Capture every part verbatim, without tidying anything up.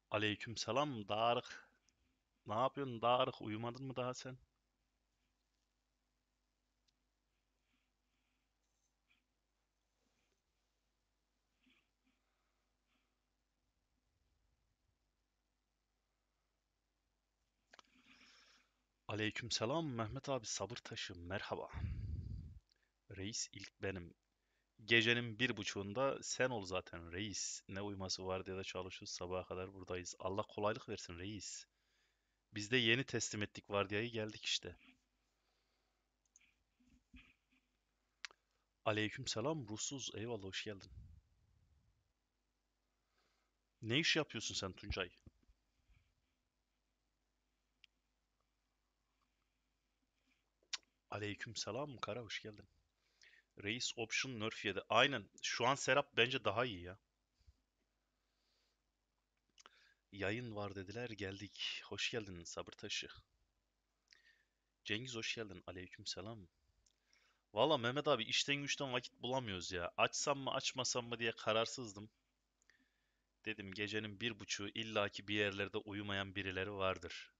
Aleykümselam Darık. Ne yapıyorsun Darık? Uyumadın mı daha sen? Aleykümselam Mehmet abi sabır taşı merhaba. Reis ilk benim. Gecenin bir buçuğunda sen ol zaten reis. Ne uyuması var diye de çalışıyoruz sabaha kadar buradayız. Allah kolaylık versin reis. Biz de yeni teslim ettik vardiyayı geldik işte. Aleykümselam ruhsuz eyvallah hoş geldin. Ne iş yapıyorsun sen Tuncay? Aleykümselam Kara hoş geldin. Reis option nerf yedi. Aynen şu an Serap bence daha iyi ya. Yayın var dediler geldik. Hoş geldin sabır taşı. Cengiz hoş geldin. Aleykümselam. Valla Mehmet abi işten güçten vakit bulamıyoruz ya. Açsam mı açmasam mı diye kararsızdım. Dedim gecenin bir buçuğu illaki bir yerlerde uyumayan birileri vardır.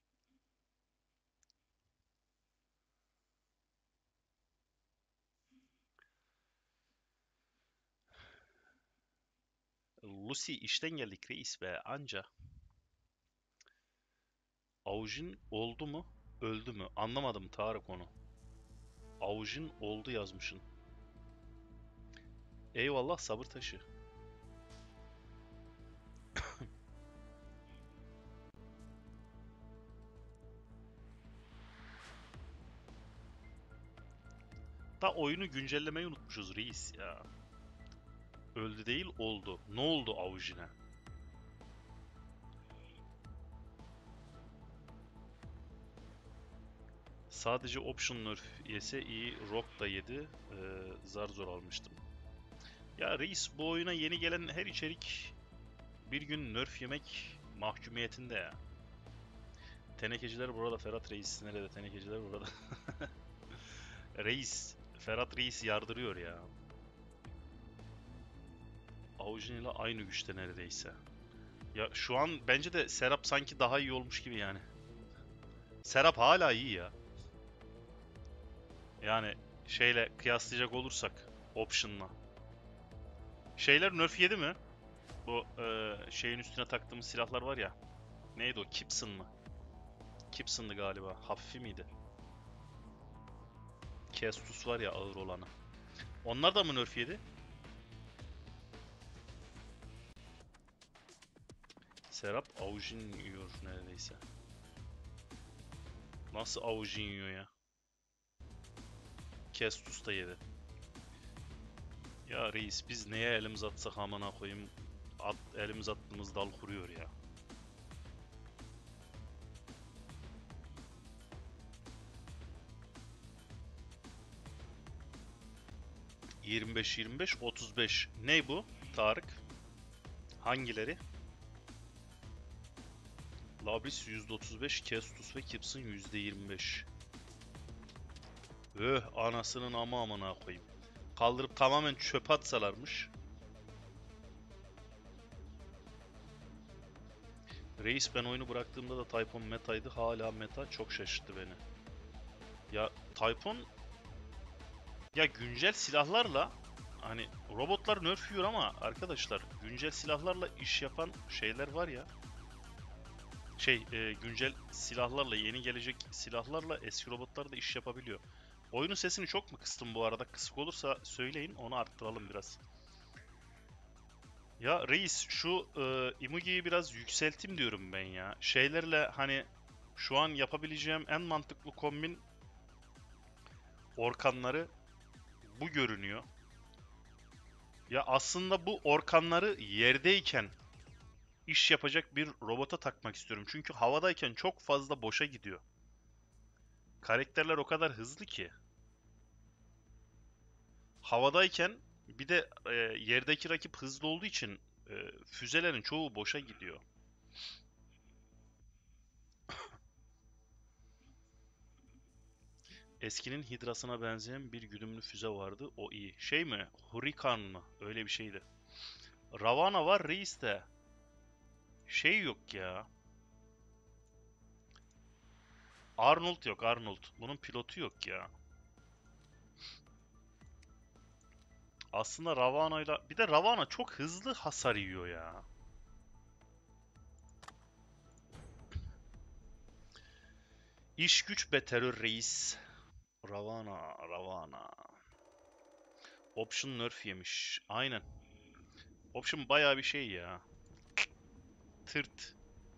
Lucy işten geldik reis be anca. Aujin oldu mu? Öldü mü? Anlamadım Tarık onu. Aujin oldu yazmışın. Eyvallah sabır taşı. Da oyunu güncellemeyi unutmuşuz reis ya. Öldü değil oldu. Ne oldu Aujin'e? Sadece option nerf yese iyi. Rock da yedi. Ee, zar zor almıştım. Ya reis bu oyuna yeni gelen her içerik bir gün nerf yemek mahkumiyetinde ya. Tenekeciler burada Ferhat Reis. Nerede tenekeciler burada? Reis. Ferhat Reis yardırıyor ya. Aujin ile aynı güçte neredeyse. Ya şu an bence de Serap sanki daha iyi olmuş gibi yani. Serap hala iyi ya. Yani şeyle kıyaslayacak olursak option'la. Şeyler nerf yedi mi? Bu e, şeyin üstüne taktığımız silahlar var ya. Neydi o? Gibson mı? Gibson'dı galiba. Hafifi miydi? Kestus var ya ağır olanı. Onlar da mı nerf yedi? Serap Aujin yiyor neredeyse. Nasıl Aujin yiyor ya? Kestus da yedi. Ya reis biz neye elimiz atsak amına koyayım. At, elimiz attığımız dal kuruyor ya. yirmi beş yirmi beş otuz beş. Ney bu? Tarık. Hangileri? Labris yüzde otuz beş, Kestus ve Gibson yüzde yirmi beş. Öh anasının ama amına koyayım. Kaldırıp tamamen çöpe atsalarmış. Reis ben oyunu bıraktığımda da Typhon metaydı. Hala meta çok şaşırttı beni. Ya Typhon ya güncel silahlarla hani robotlar nerf yiyor ama arkadaşlar güncel silahlarla iş yapan şeyler var ya. Şey e, güncel silahlarla yeni gelecek silahlarla eski robotlar da iş yapabiliyor. Oyunun sesini çok mu kıstım bu arada? Kısık olursa söyleyin onu arttıralım biraz. Ya reis şu e, emojiyi biraz yükselteyim diyorum ben ya. Şeylerle hani şu an yapabileceğim en mantıklı kombin orkanları bu görünüyor. Ya aslında bu orkanları yerdeyken iş yapacak bir robota takmak istiyorum. Çünkü havadayken çok fazla boşa gidiyor. Karakterler o kadar hızlı ki. Havadayken bir de e, yerdeki rakip hızlı olduğu için e, füzelerin çoğu boşa gidiyor. Eskinin Hidras'ına benzeyen bir güdümlü füze vardı. O iyi. Şey mi? Hurrikan mı? Öyle bir şeydi. Ravana var reis de. Şey yok ya. Arnold yok, Arnold. Bunun pilotu yok ya. Aslında Ravana'yla... Bir de Ravana çok hızlı hasar yiyor ya. İş güç be terör reis. Ravana, Ravana. Option nerf yemiş. Aynen. Option bayağı bir şey ya. Tırt.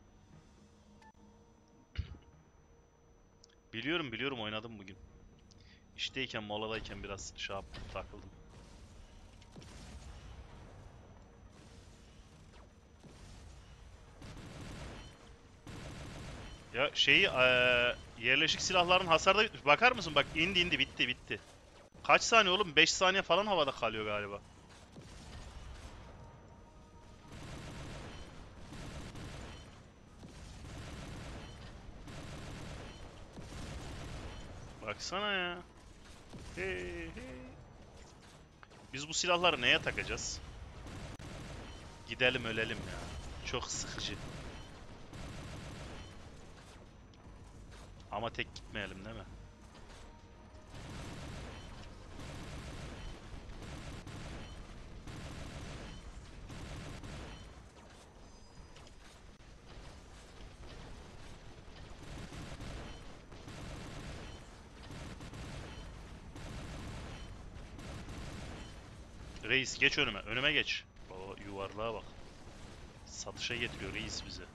Biliyorum biliyorum oynadım bugün. İşteyken moladayken biraz şey yaptım takıldım. Ya şeyi eee, yerleşik silahların hasarda bakar mısın? Bak indi indi bitti bitti. Kaç saniye oğlum? beş saniye falan havada kalıyor galiba. Baksana ya. Hey, hey. Biz bu silahları neye takacağız? Gidelim ölelim ya. Çok sıkıcı. Ama tek gitmeyelim değil mi? Reis geç önüme. Önüme geç. Baba yuvarlığa bak. Satışa getiriyor reis bizi.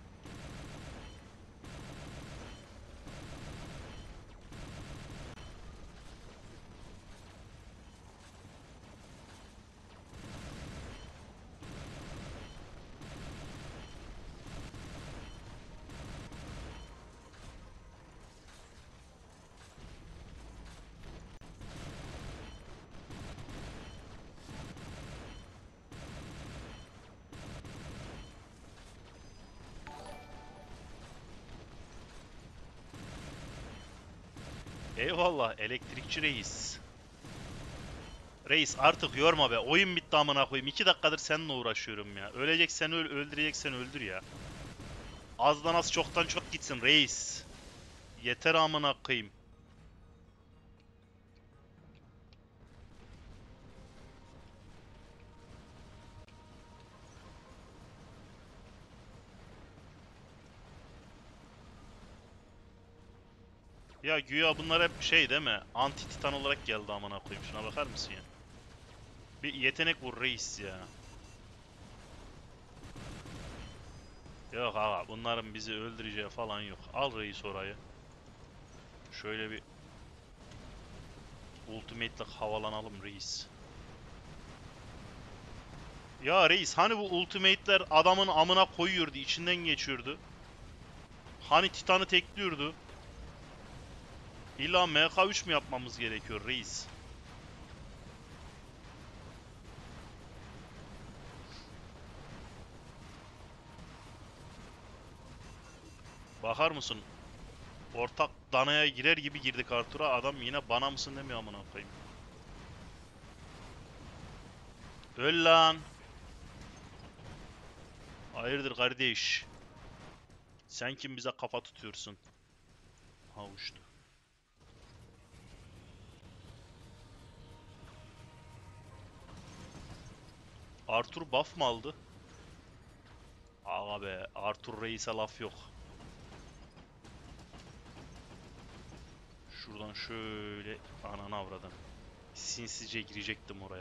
Eyvallah elektrikçi reis. Reis artık yorma be. Oyun bitti amına koyayım. iki dakikadır seninle uğraşıyorum ya. Öleceksen öl, öldüreceksen öldür ya. Azdan az çoktan çok gitsin reis. Yeter amına koyayım. Ya güya bunlar hep şey değil mi? Anti titan olarak geldi amına koyayım. Şuna bakar mısın ya? Bir yetenek vur reis ya. Yok aga bunların bizi öldüreceği falan yok. Al reis orayı. Şöyle bir ultimate'la havalanalım reis. Ya reis hani bu ultimate'ler adamın amına koyuyordu, içinden geçiyordu. Hani Titan'ı tekliyordu. İlla M K üç mü yapmamız gerekiyor reis? Bakar mısın? Ortak danaya girer gibi girdik Artur'a. Adam yine bana mısın demiyor amına koyayım. Öl lan. Hayırdır kardeş? Sen kim bize kafa tutuyorsun? Ha uçtu. Arthur buff mı aldı? Aga be, Arthur Reis'e laf yok. Şuradan şöyle ananı avradım. Sinsice girecektim oraya.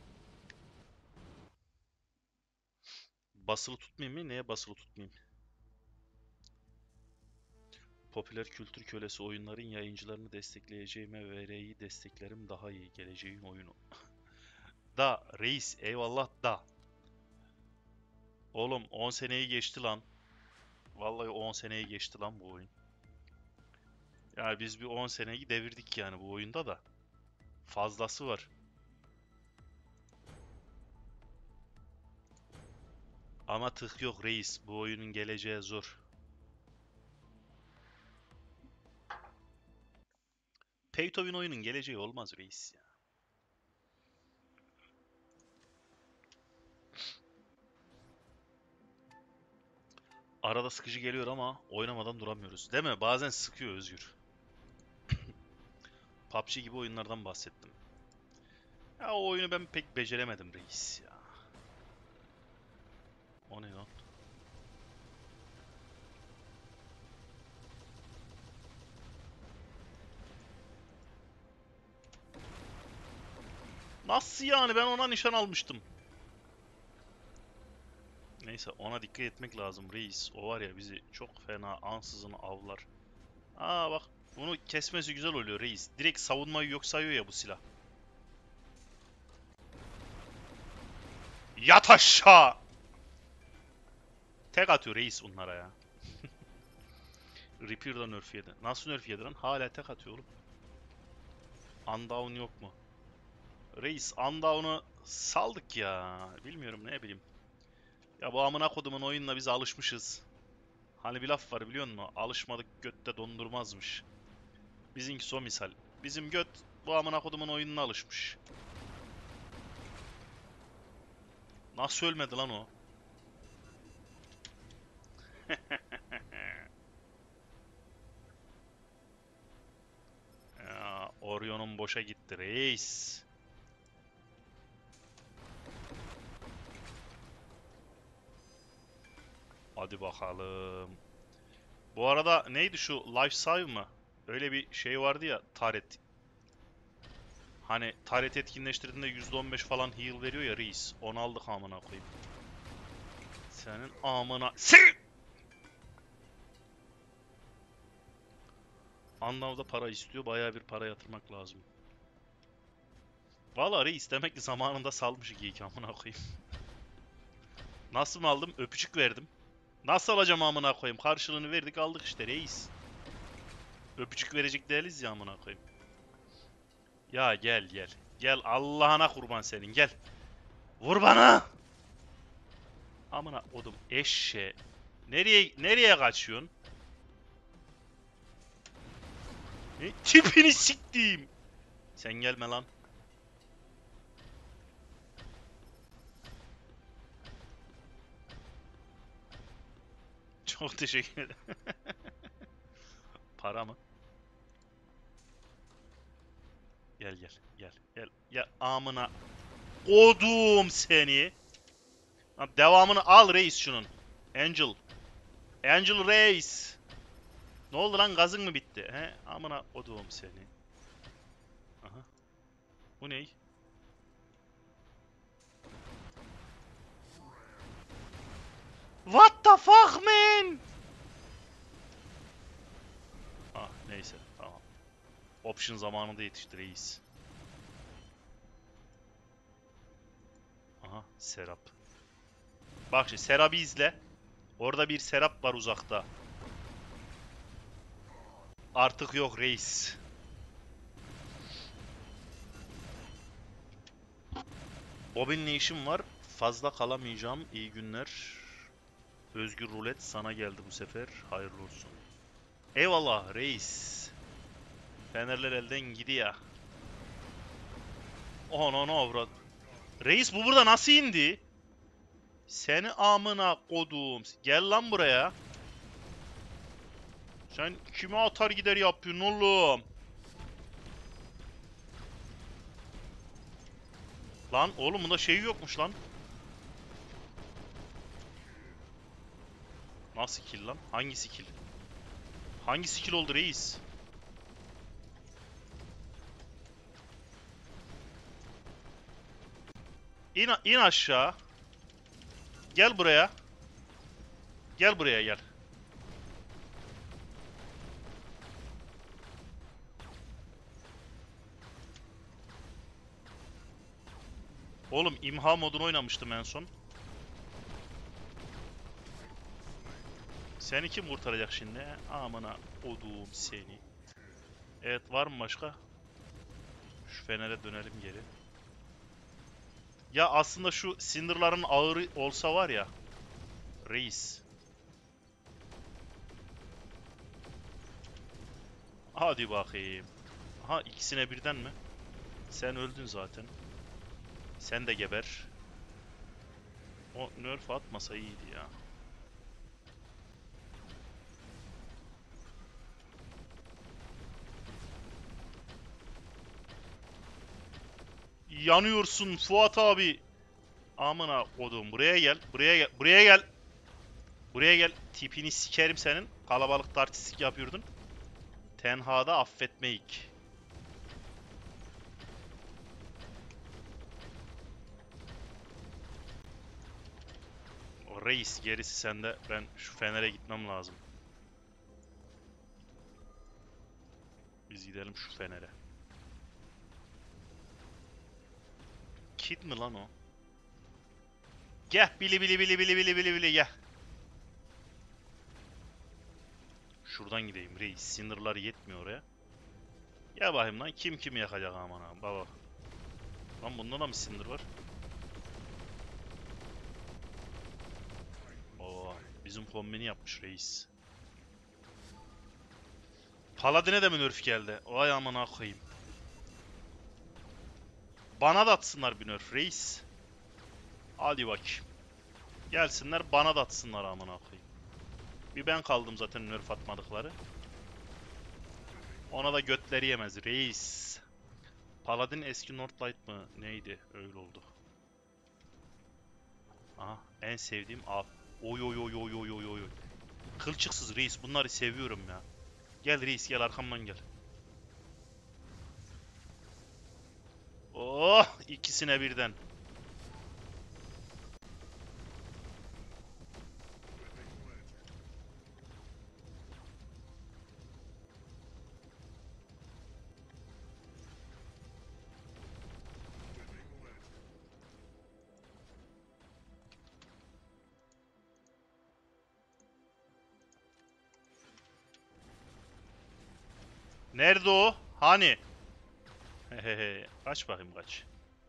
Basılı tutmayayım mı? Neye basılı tutmayayım? Popüler kültür kölesi oyunların yayıncılarını destekleyeceğime V R'yi desteklerim daha iyi. Geleceğin oyunu. Da reis eyvallah da. Oğlum on seneyi geçti lan. Vallahi on seneyi geçti lan bu oyun. Yani biz bir on seneyi devirdik yani bu oyunda da. Fazlası var. Ama tık yok reis. Bu oyunun geleceği zor. Pay to win oyunun geleceği olmaz reis ya. Arada sıkıcı geliyor ama oynamadan duramıyoruz. Değil mi? Bazen sıkıyor Özgür. P U B G gibi oyunlardan bahsettim. Ya o oyunu ben pek beceremedim reis ya. O ne lan? Nasıl yani? Ben ona nişan almıştım. Neyse ona dikkat etmek lazım reis. O var ya bizi çok fena ansızın avlar. Aa bak bunu kesmesi güzel oluyor reis. Direkt savunmayı yok sayıyor ya bu silah. Yat aşağı! Tek atıyor reis bunlara ya. Reaper'da nerf yedi. Nasıl nerf yedi lan? Hala tek atıyor oğlum. Undown yok mu? Reis Undown'u saldık ya. Bilmiyorum ne bileyim. Ya bu amına kodumun oyununa biz alışmışız. Hani bir laf var biliyor musun? Alışmadık götte dondurmazmış. Bizimki son misal. Bizim göt bu amına kodumun oyununa alışmış. Nasıl ölmedi lan o? Ya, Orion'un boşa gitti reis. Hadi bakalım. Bu arada neydi şu Life Save mı? Öyle bir şey vardı ya taret. Hani taret etkinleştirdiğinde yüzde on beş falan heal veriyor ya reis. Onu aldık amına koyayım. Senin amına... Sen! Anlamda para istiyor. Bayağı bir para yatırmak lazım. Valla reis demek ki zamanında salmış geyik amına koyayım. Nasıl mı aldım? Öpücük verdim. Nasıl alacağım amına koyayım? Karşılığını verdik aldık işte reis. Öpücük verecek değiliz ya amına koyayım. Ya gel gel. Gel Allah'ına kurban senin gel. Vur bana. Amına odum eşe. Nereye nereye kaçıyorsun? Ne? Tipini siktiğim. Sen gelme lan. Çok teşekkür ederim. Para mı? Gel gel gel gel. Ya amına odum seni. Lan devamını al reis şunun. Angel. Angel Reis. Ne oldu lan gazın mı bitti? He? Amına odum seni. Aha. Bu ney? What the fuck man? Ah neyse tamam. Option zamanında yetişti reis. Aha Serap. Bak şimdi Serap'ı izle. Orada bir Serap var uzakta. Artık yok reis. Bobin'le işim var. Fazla kalamayacağım. İyi günler. Özgür Rulet sana geldi bu sefer. Hayırlı olsun. Eyvallah reis. Fenerler elden gidiyor. Oh no no bro. Reis bu burada nasıl indi? Seni amına kodum. Gel lan buraya. Sen kime atar gider yapıyorsun oğlum? Lan oğlum bunda şey yokmuş lan. Nasıl kill lan? Hangi skill? Hangi skill oldu reis? İn, in aşağı. Gel buraya. Gel buraya gel. Oğlum imha modunu oynamıştım en son. Seni kim kurtaracak şimdi? Amına odum seni. Evet var mı başka? Şu Fener'e dönelim geri. Ya aslında şu Cinder'ların ağırı olsa var ya. Reis. Hadi bakayım. Aha ikisine birden mi? Sen öldün zaten. Sen de geber. O nerf atmasa iyiydi ya. yanıyorsun Fuat abi. Amına kodum, buraya gel. Buraya gel. Buraya gel. Buraya gel. Tipini sikerim senin. Kalabalık artistik yapıyordun. Tenhada affetmeyik. O reis, gerisi sende. Ben şu Fener'e gitmem lazım. Biz gidelim şu Fener'e. Kid mi lan o? Gel bili bili bili bili bili bili bili gel. Şuradan gideyim reis. Sinirler yetmiyor oraya. Gel bakayım lan, kim kimi yakacak aman abi baba. Lan bunda da mı sinir var? Oo, bizim kombini yapmış reis. Paladin'e de mi nerf geldi? Vay amına koyayım. Bana da atsınlar bir nerf reis. Hadi bakayım. Gelsinler bana da atsınlar amına koyayım. Bir ben kaldım zaten nerf atmadıkları. Ona da götleri yemez reis. Paladin eski Northlight mı? Neydi? Öyle oldu. Aha, en sevdiğim av. Oy oy oy oy oy oy oy. Kılçıksız reis, bunları seviyorum ya. Gel reis, gel arkamdan gel. Oh, ikisine birden. Nerede o? Hani? Hehehe. Kaç bakayım kaç.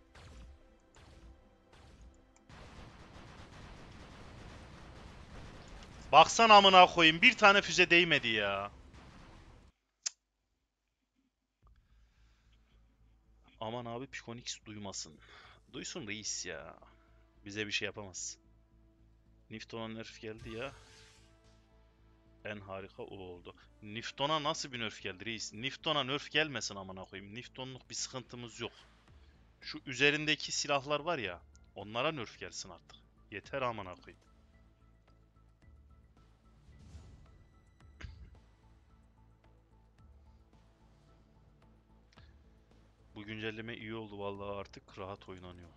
Baksana amına koyayım, bir tane füze değmedi ya. Aman abi, Piconix duymasın. Duysun reis ya. Bize bir şey yapamaz. Nifton'a nerf geldi ya. En harika o oldu. Nifton'a nasıl bir nerf geldi reis? Nifton'a nerf gelmesin amına koyayım. Nifton'luk bir sıkıntımız yok. Şu üzerindeki silahlar var ya, onlara nerf gelsin artık. Yeter amına koyayım. Bu güncelleme iyi oldu vallahi, artık rahat oynanıyor.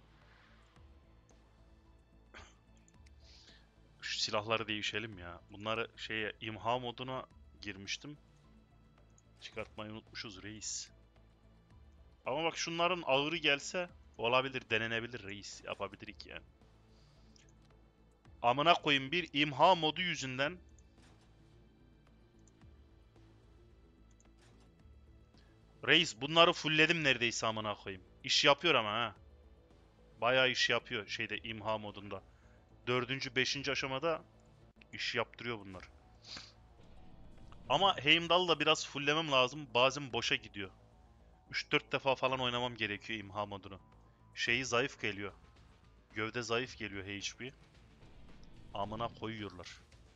Şu silahları değişelim ya. Bunları şeye, imha moduna girmiştim. Çıkartmayı unutmuşuz reis. Ama bak, şunların ağırı gelse olabilir, denenebilir reis. Yapabilirik yani. Amına koyayım, bir imha modu yüzünden reis bunları fullledim neredeyse amına koyayım. İş yapıyor ama ha. Bayağı iş yapıyor şeyde, imha modunda. Dördüncü, beşinci aşamada iş yaptırıyor bunlar. Ama Heimdall'ı da biraz fulllemem lazım. Bazen boşa gidiyor. üç dört defa falan oynamam gerekiyor imha modunu. Şeyi zayıf geliyor. Gövde zayıf geliyor H P. Amına koyuyorlar.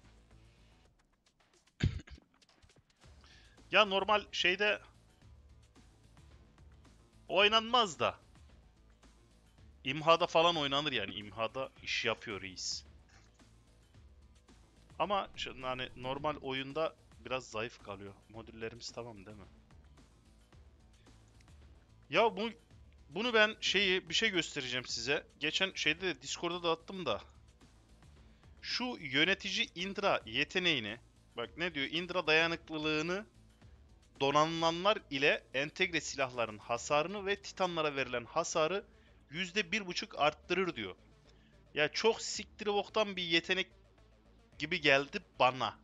Ya normal şeyde oynanmaz da. İmha'da falan oynanır yani. İmha'da iş yapıyor reis. Ama şu, hani normal oyunda biraz zayıf kalıyor. Modüllerimiz tamam değil mi? Ya bu bunu ben şeyi bir şey göstereceğim size. Geçen şeyde de Discord'da da attım da. Şu yönetici Indra yeteneğini, bak ne diyor? Indra dayanıklılığını donanılanlar ile entegre silahların hasarını ve titanlara verilen hasarı yüzde bir buçuk arttırır diyor. Ya çok siktiri boktan bir yetenek gibi geldi bana.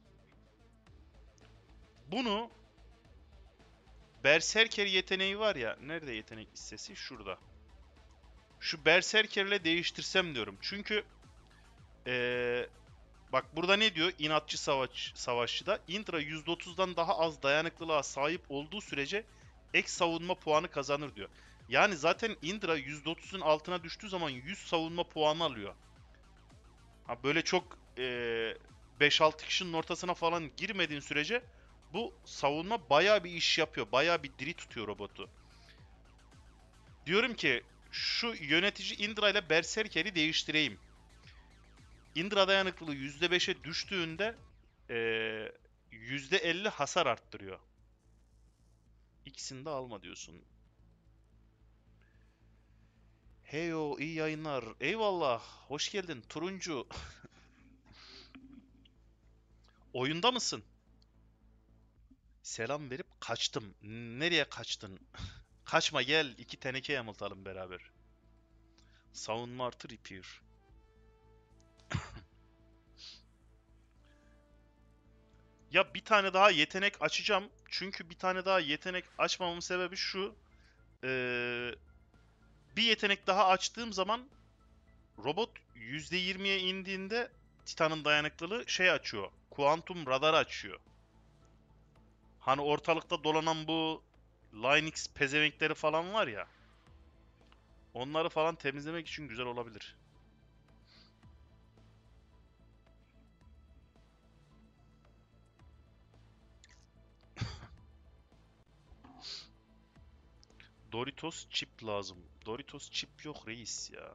Bunu Berserker yeteneği var ya. Nerede yetenek listesi? Şurada. Şu Berserker'le değiştirsem diyorum. Çünkü ee, bak burada ne diyor? İnatçı savaş, savaşçıda Indra yüzde otuzdan daha az dayanıklılığa sahip olduğu sürece ek savunma puanı kazanır diyor. Yani zaten Indra yüzde otuzun altına düştüğü zaman yüz savunma puanı alıyor. Ha böyle çok ee, beş altı kişinin ortasına falan girmediğin sürece bu savunma bayağı bir iş yapıyor. Bayağı bir diri tutuyor robotu. Diyorum ki şu yönetici Indra ile Berserker'i değiştireyim. Indra dayanıklılığı yüzde beşe düştüğünde ee, yüzde elli hasar arttırıyor. İkisini de alma diyorsun. Heyo, iyi yayınlar. Eyvallah. Hoş geldin turuncu. Oyunda mısın? Selam verip kaçtım. Nereye kaçtın? Kaçma gel. İki teneke yamultalım beraber. Savunma artı repair. Ya bir tane daha yetenek açacağım. Çünkü bir tane daha yetenek açmamın sebebi şu. Ee, bir yetenek daha açtığım zaman robot yüzde yirmiye indiğinde Titan'ın dayanıklılığı şey açıyor. Kuantum radar açıyor. Hani ortalıkta dolanan bu Linux pezevenkleri falan var ya. Onları falan temizlemek için güzel olabilir. Doritos chip lazım. Doritos chip yok reis ya.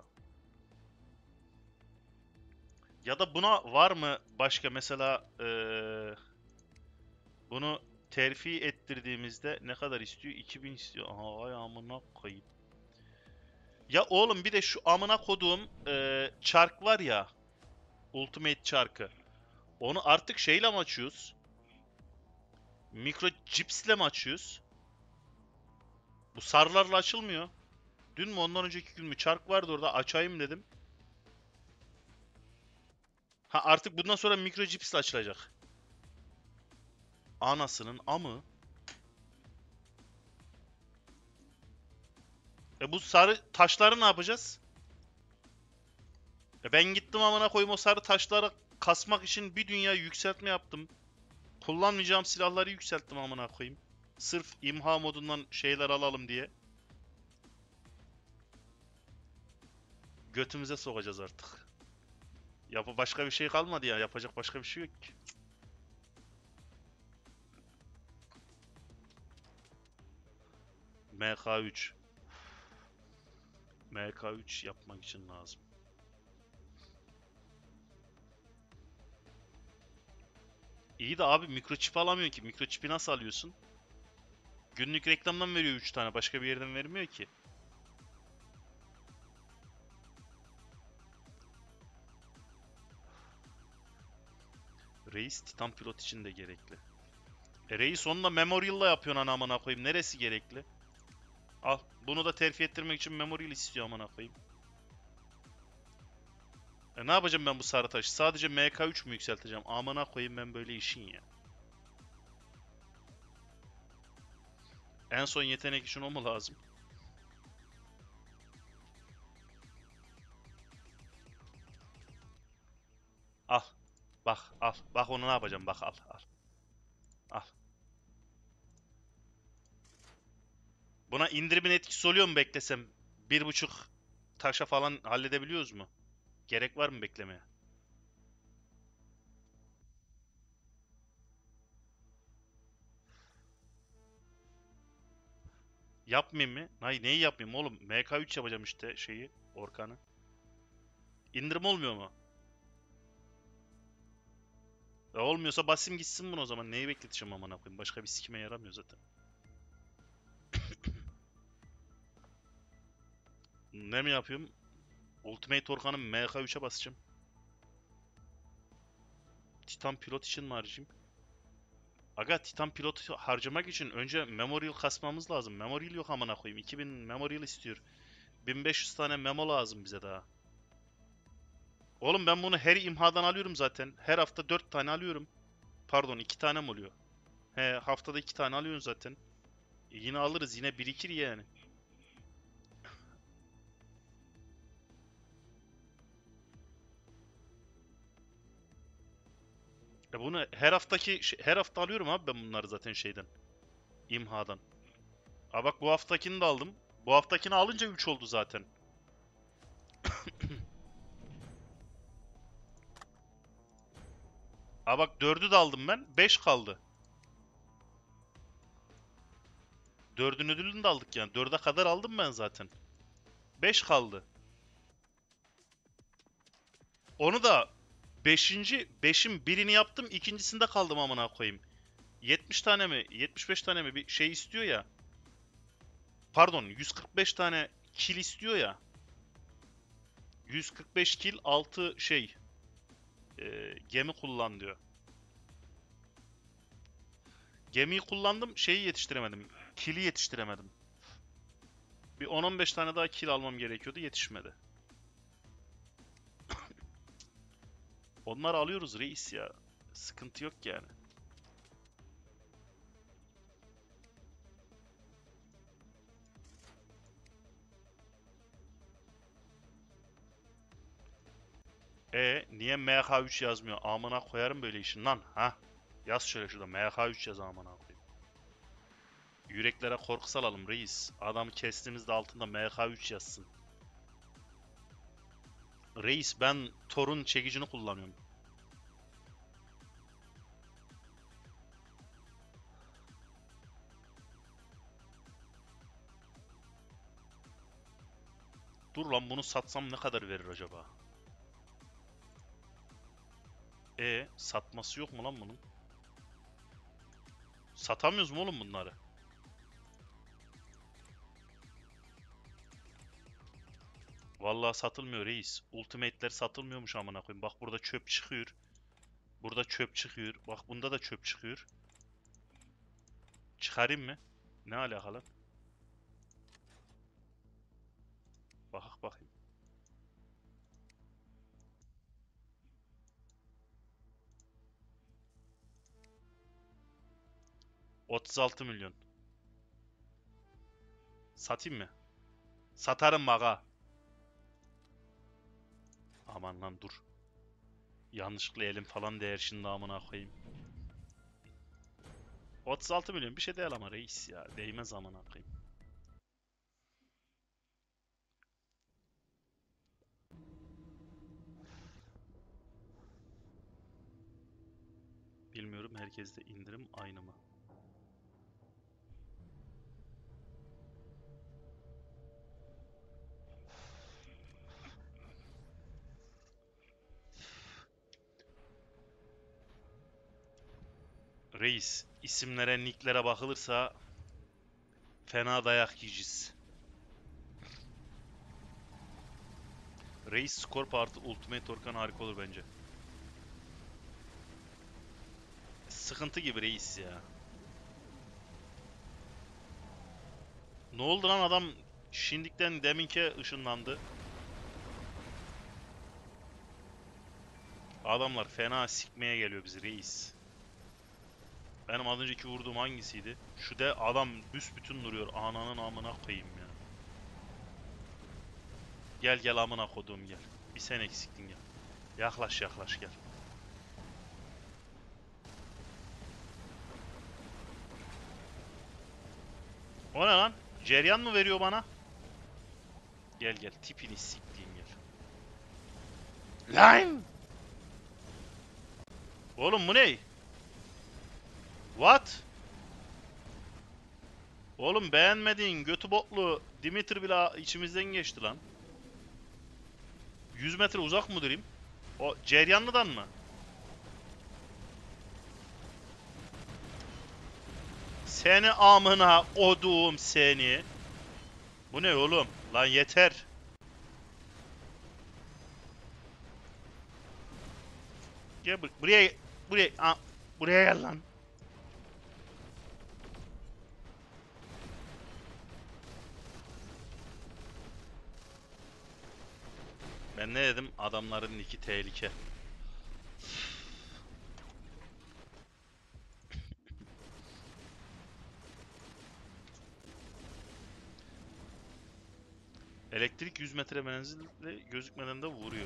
Ya da buna var mı başka mesela eee, bunu terfi ettirdiğimizde ne kadar istiyor? iki bin istiyor. Aha ay amına koyayım. Ya oğlum bir de şu amına koduğum eee çark var ya. Ultimate çarkı. Onu artık şeyle mi açıyoruz? Mikro cipsle mi açıyoruz? Bu sarılarla açılmıyor. Dün mü ondan önceki gün mü çark vardı orada açayım dedim. Ha artık bundan sonra mikro cipsle açılacak. Anasının amı. E bu sarı taşları ne yapacağız? E ben gittim amına koyayım o sarı taşları kasmak için bir dünya yükseltme yaptım. Kullanmayacağım silahları yükselttim amına koyayım. Sırf imha modundan şeyler alalım diye. Götümüze sokacağız artık. Ya bu başka bir şey kalmadı ya. Yapacak başka bir şey yok ki. M K üç. M K üç yapmak için lazım. İyi de abi mikroçip alamıyor ki. Mikroçipi nasıl alıyorsun? Günlük reklamdan veriyor üç tane. Başka bir yerden vermiyor ki. Reis Titan pilot için de gerekli. E reis onunla Memorial'la yapıyorsun ana amına koyayım. Neresi gerekli? Al. Bunu da terfi ettirmek için Memorial istiyor amına koyayım. E ne yapacağım ben bu sarı taşı? Sadece M K üç mü yükselteceğim? Amına koyayım ben böyle işin ya. En son yetenek için o mu lazım? Al. Bak al. Bak onu ne yapacağım? Bak al al. Al. Buna indirimin etkisi oluyor mu beklesem? Bir buçuk taşa falan halledebiliyoruz mu? Gerek var mı beklemeye? Yapmayayım mı? Hayır neyi yapmayayım oğlum? M K üç yapacağım işte şeyi. Orkan'ı. İndirim olmuyor mu? E olmuyorsa basayım gitsin bunu o zaman. Neyi bekleteceğim amına koyayım? Başka bir sikime yaramıyor zaten. Ne mi yapıyorum? Ultimate Orkan'ın M K üçe basacağım. Titan Pilot için mi harcayayım? Aga Titan Pilot harcamak için önce Memorial kasmamız lazım. Memorial yok amına koyayım. iki bin Memorial istiyor. bin beş yüz tane memo lazım bize daha. Oğlum ben bunu her imhadan alıyorum zaten. Her hafta dört tane alıyorum. Pardon iki tane mi oluyor? He haftada iki tane alıyorsun zaten. E, yine alırız yine birikir yani. E bunu her haftaki her hafta alıyorum abi ben bunları zaten şeyden. İmhadan. Aa bak bu haftakini de aldım. Bu haftakini alınca üç oldu zaten. Aa bak dördü de aldım ben. Beş kaldı. Dördün ödülünü de aldık yani. Dörde kadar aldım ben zaten. beş kaldı. Onu da beşinci beşin birini yaptım. İkincisinde kaldım amına koyayım. yetmiş tane mi? yetmiş beş tane mi? Bir şey istiyor ya. Pardon, yüz kırk beş tane kill istiyor ya. yüz kırk beş kill, altı şey. E, gemi kullan diyor. Gemiyi kullandım, şeyi yetiştiremedim. Kill'i yetiştiremedim. Bir on on beş tane daha kill almam gerekiyordu, yetişmedi. Onları alıyoruz reis ya. Sıkıntı yok yani. E niye M H üç yazmıyor? Amına koyarım böyle işin lan. Ha? Yaz şöyle şurada M H üç yaz amına koyayım. Yüreklere korku salalım reis. Adamı kestiğimizde altında M H üç yazsın. Reis ben Thor'un çekicini kullanıyorum. Dur lan bunu satsam ne kadar verir acaba? E satması yok mu lan bunun? Satamıyoruz mu oğlum bunları? Vallahi satılmıyor reis. Ultimate'ler satılmıyormuş amına koyayım. Bak burada çöp çıkıyor. Burada çöp çıkıyor. Bak bunda da çöp çıkıyor. Çıkarayım mı? Ne alakalı? Bak bakayım. otuz altı milyon. Satayım mı? Satarım baka. Aman lan dur. Yanlışlıkla elim falan değer şimdi amına koyayım. otuz altı milyon bir şey değil ama reis ya. Değmez amına koyayım. Bilmiyorum herkeste indirim aynı mı? Reis isimlere nicklere bakılırsa fena dayak yiyeceğiz. Reis Scorp artı Ultimate Orkan harika olur bence. Sıkıntı gibi reis ya. Ne oldu lan adam Şindik'ten deminke ışınlandı. Adamlar fena sikmeye geliyor bizi reis. Benim az önceki vurduğum hangisiydi? Şu de adam büsbütün duruyor. Ananın amına koyayım ya. Gel gel amına koduğum gel. Bir sen eksiktin gel. Yaklaş yaklaş gel. O ne lan? Ceryan mı veriyor bana? Gel gel tipini siktiğim gel. Lan! Oğlum bu ne? What? Oğlum beğenmediğin götü botlu Dimitri bile içimizden geçti lan. yüz metre uzak mı durayım? O Ceryanlı'dan mı? Seni amına odum seni. Bu ne oğlum? Lan yeter. Gel bur- buraya buraya a- buraya gel lan. Ben ne dedim? Adamların iki tehlike. Elektrik yüz metre menzille gözükmeden de vuruyor.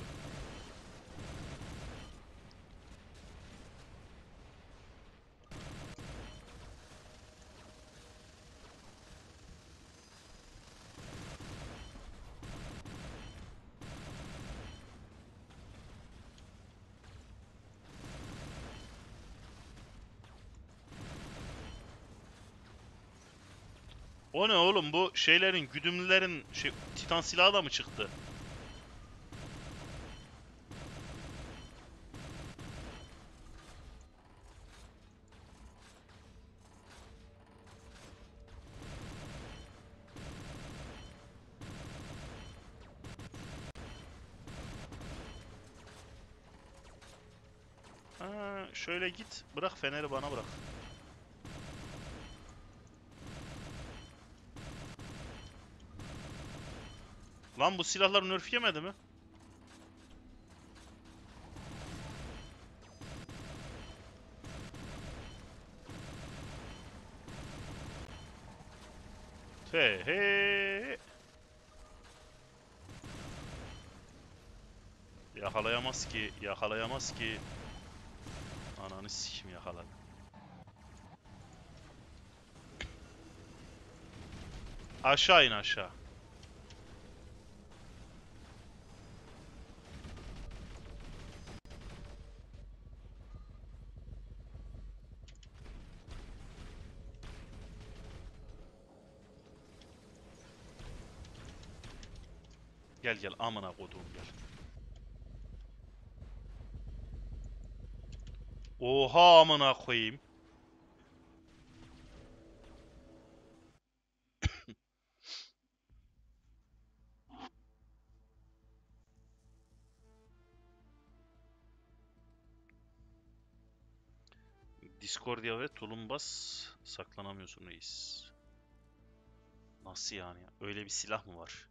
O ne oğlum, bu şeylerin, güdümlülerin şey, Titan silahı da mı çıktı? Ha, şöyle git. Bırak feneri, bana bırak. Lan bu silahlar nerf yemedi mi? He he. Yakalayamaz ki, yakalayamaz ki. Ananı sikim, yakaladı. Aşağı in, aşağı. Gel gel, amına koduğum gel. Oha amına koyayım. Discordia ve Tulumbas saklanamıyorsun reis. Nasıl yani ya? Öyle bir silah mı var?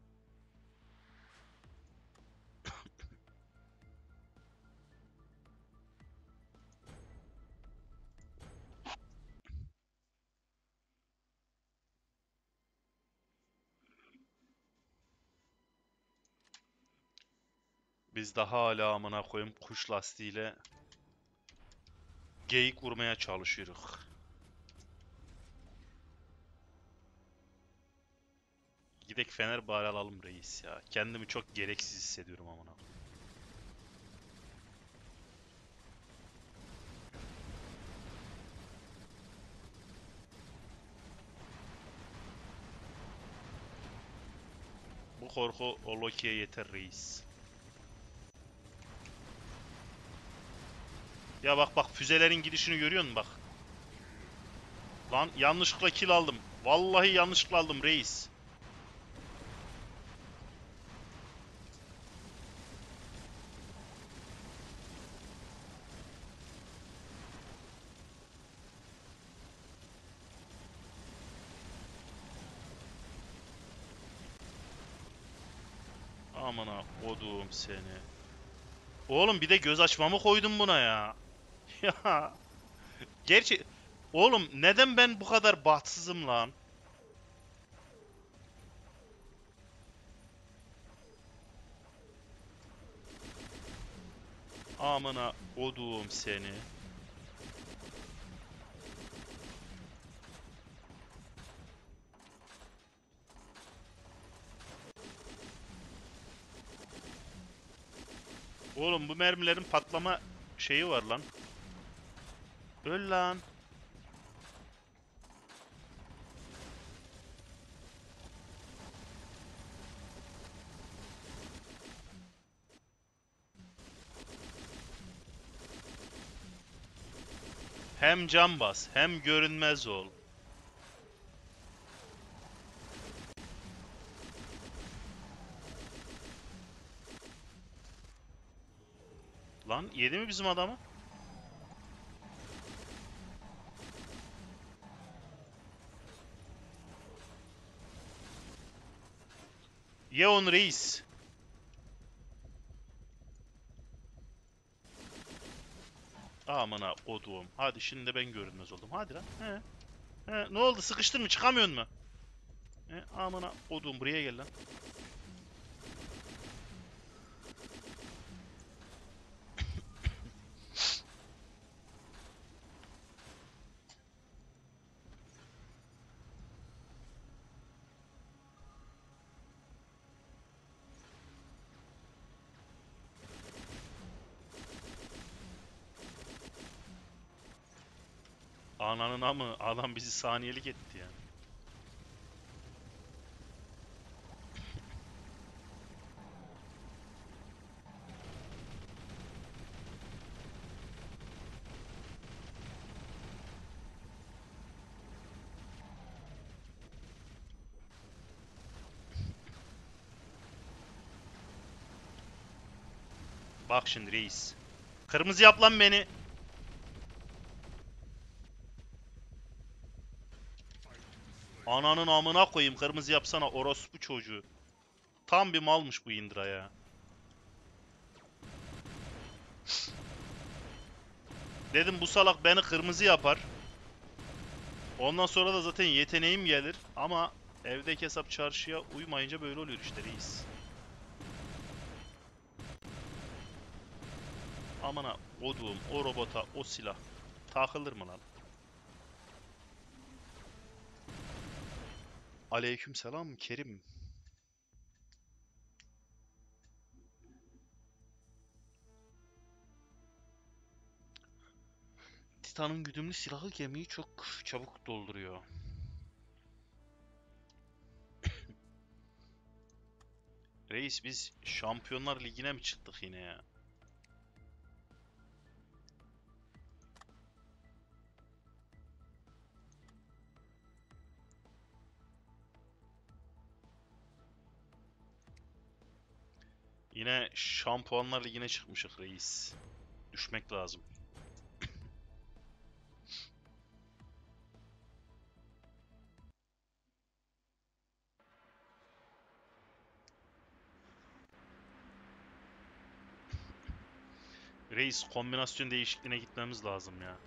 Biz daha hala amına koyayım kuş lastiğiyle geyik vurmaya çalışıyoruz. Gidek fener bari alalım reis ya. Kendimi çok gereksiz hissediyorum amına. Bu korku o Loki'ye yeter reis. Ya bak bak, füzelerin gidişini görüyor musun bak. Lan yanlışlıkla kill aldım. Vallahi yanlışlıkla aldım reis. Amına kodum seni. Oğlum bir de göz açmamı koydum buna ya. Ya gerçi oğlum, neden ben bu kadar bahtsızım lan? Amına kodum seni. Oğlum bu mermilerin patlama şeyi var lan. Öl lan. Hem can bas, hem görünmez ol. Lan yedi mi bizim adamı? Ye on reis. Amına koduğum. Hadi şimdi ben görünmez oldum. Hadi lan. He. He. Ne oldu? Sıkıştın mı? Çıkamıyorsun mu? He. Amına koduğum, buraya gel lan. Ananın amı. Adam bizi saniyelik etti ya. Bak şimdi reis. Kırmızı yap lan beni. Ananın amına koyayım, kırmızı yapsana orospu çocuğu. Tam bir malmış bu Indra ya. Dedim bu salak beni kırmızı yapar. Ondan sonra da zaten yeteneğim gelir. Ama evdeki hesap çarşıya uymayınca böyle oluyor işte reis. Amına odum, o robota, o silah takılır mı lan? Aleykümselam Kerim. Titan'ın güdümlü silahı gemiyi çok çabuk dolduruyor. Reis biz Şampiyonlar Ligi'ne mi çıktık yine ya? Yine Şampiyonlar Ligi'ne çıkmışık reis. Düşmek lazım. Reis kombinasyon değişikliğine gitmemiz lazım ya.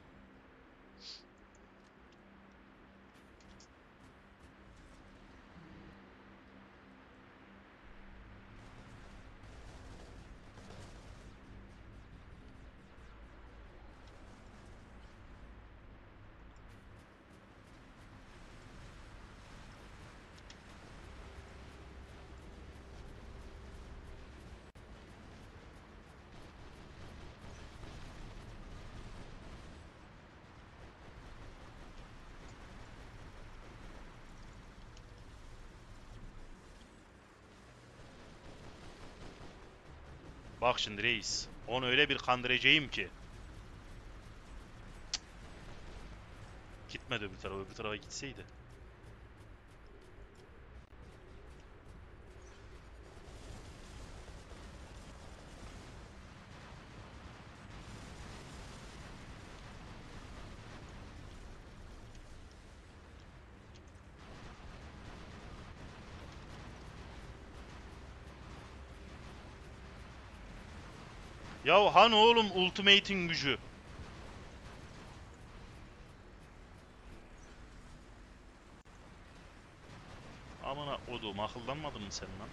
Bak şimdi reis. Onu öyle bir kandıracağım ki. Gitmedi öbür tarafa. Öbür tarafa gitseydi. Ya hani oğlum Ultimate'in gücü? Amına odum, akıllanmadın mı sen lan?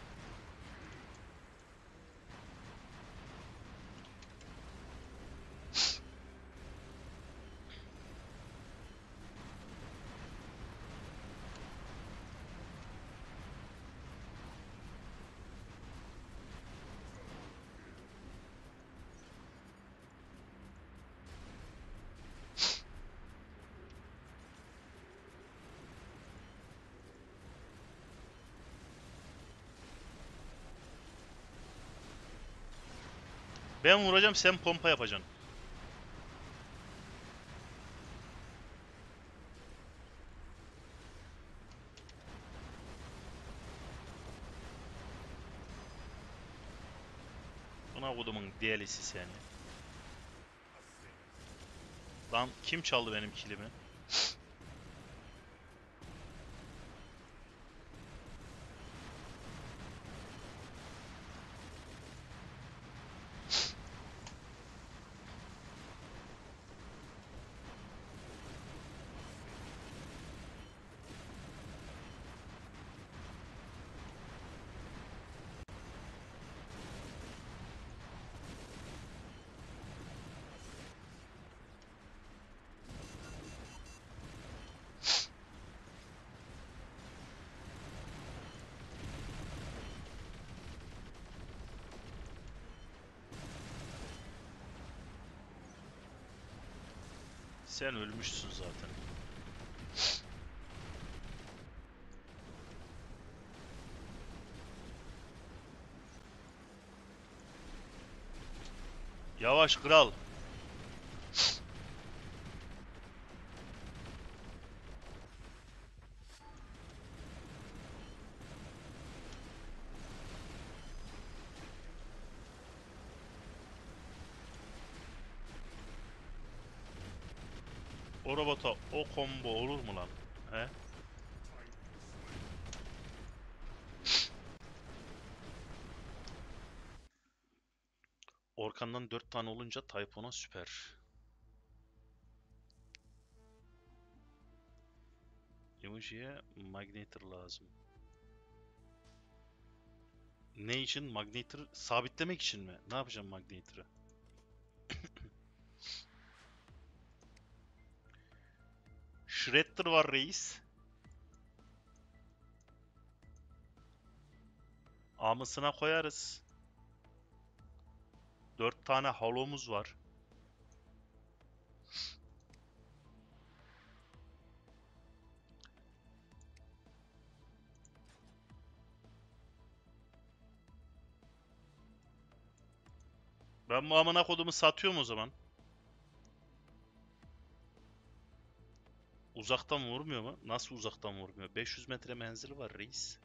Ben vuracağım, sen pompa yapacaksın. Buna kodumun delisi seni. Lan kim çaldı benim kilimi? Sen ölmüşsün zaten. Yavaş kral. O robota o combo olur mu lan? He? Orkan'dan dört tane olunca Typhoon'a süper. Emoji'ye Magneter lazım. Ne için? Magneter sabitlemek için mi? Ne yapacağım Magneter'ı? Shredder var reis. Amısına koyarız. Dört tane halomuz var. Ben bu amına kodumu satıyorum o zaman. Uzaktan vurmuyor mu? Nasıl uzaktan vurmuyor? beş yüz metre menzili var reis.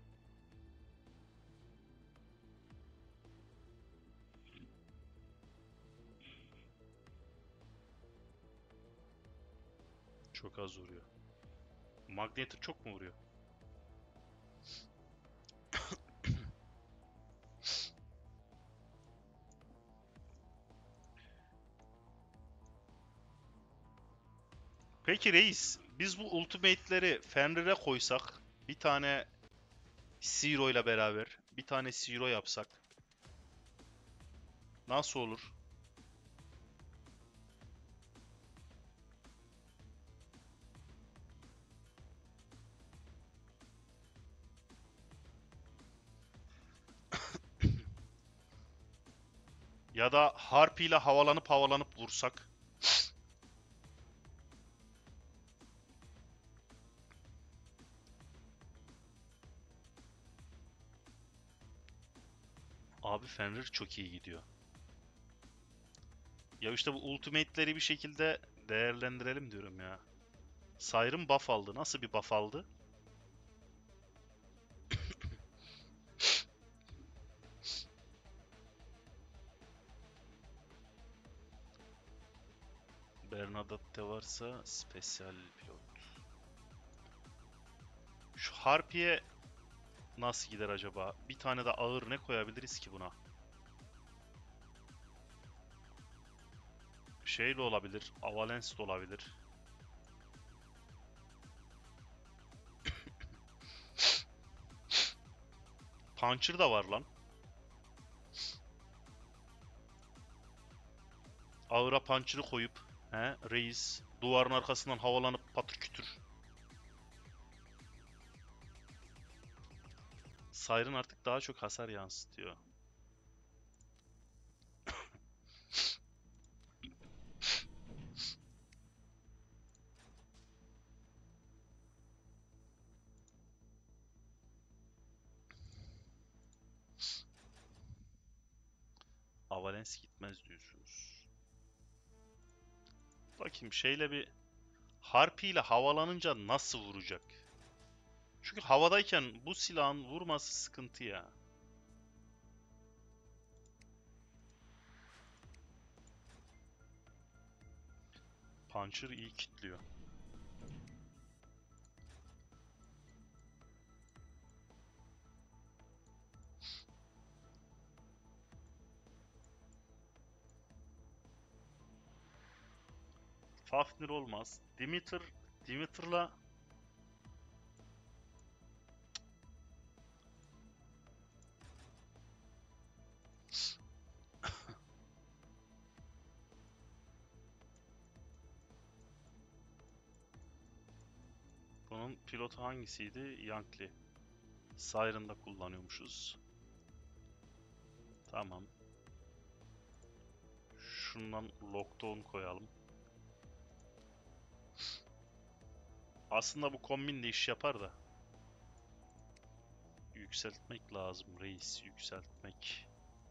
Çok az vuruyor. Magneter çok mu vuruyor? Peki reis, biz bu ultimate'leri Fenrir'e koysak, bir tane Zero ile beraber, bir tane Zero yapsak, nasıl olur? Ya da Harpy ile havalanıp havalanıp vursak? Abi Fenrir çok iyi gidiyor. Ya işte bu ultimate'leri bir şekilde değerlendirelim diyorum ya. Siren buff aldı. Nasıl bir buff aldı? Bernadotte varsa spesyal pilot. Şu Harpy'ye nasıl gider acaba? Bir tane de ağır ne koyabiliriz ki buna? Şey de olabilir. Avalanche de olabilir. Puncher da var lan. Ağıra Puncher'ı koyup he reis duvarın arkasından havalanıp patır kütür. Siren artık daha çok hasar yansıtıyor. Avalanche gitmez diyorsunuz. Bakayım şeyle bir Harpy ile havalanınca nasıl vuracak? Çünkü havadayken bu silahın vurması sıkıntı ya. Puncher iyi kitliyor. Fafnir olmaz. Demeter, Demeter'la bunun pilotu hangisiydi? Yankee. Siren'da kullanıyormuşuz. Tamam. Şundan lockdown koyalım. Aslında bu kombin de iş yapar da. Yükseltmek lazım reis. Yükseltmek.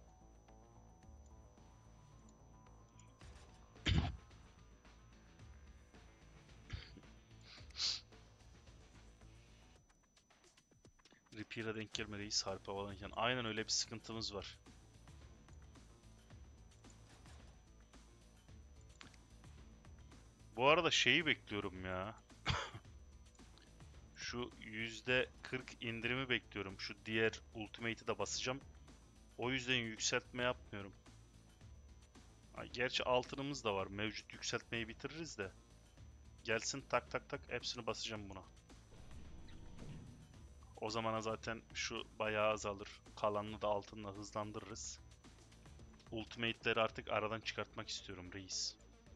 Repair'e denk gelme reis harp havalanırken. Aynen öyle bir sıkıntımız var. Bu arada şeyi bekliyorum ya. Şu yüzde kırk indirimi bekliyorum. Şu diğer Ultimate'i de basacağım. O yüzden yükseltme yapmıyorum. Ha, gerçi altınımız da var. Mevcut yükseltmeyi bitiririz de. Gelsin tak tak tak hepsini basacağım buna. O zamana zaten şu bayağı azalır. Kalanını da altınla hızlandırırız. Ultimate'leri artık aradan çıkartmak istiyorum reis.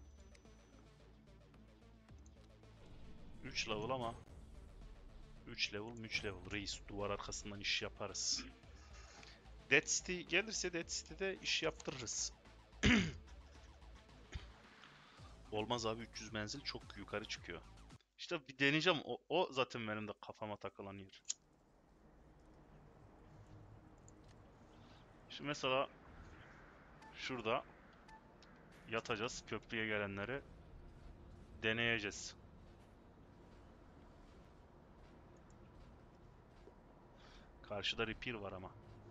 üç level ama üç level üç level reis, duvar arkasından iş yaparız. Dead City gelirse Dead City'de iş yaptırırız. Olmaz abi, üç yüz menzil çok yukarı çıkıyor. İşte bir deneyeceğim, o, o zaten benim de kafama takılan yer. Şimdi mesela şurada yatacağız, köprüye gelenleri deneyeceğiz. Karşıda Reaper var ama.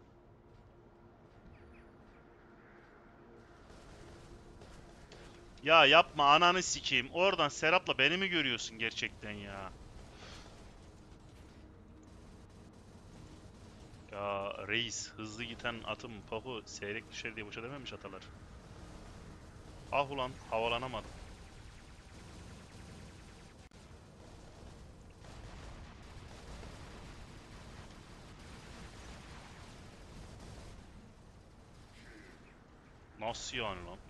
Ya yapma, ananı sikeyim. Oradan Serap'la beni mi görüyorsun gerçekten ya? Ya reis, hızlı giden atım pahu seyrek düşer diye boşa dememiş atalar. Ah ulan, havalanamadım. Nasıl yani lan?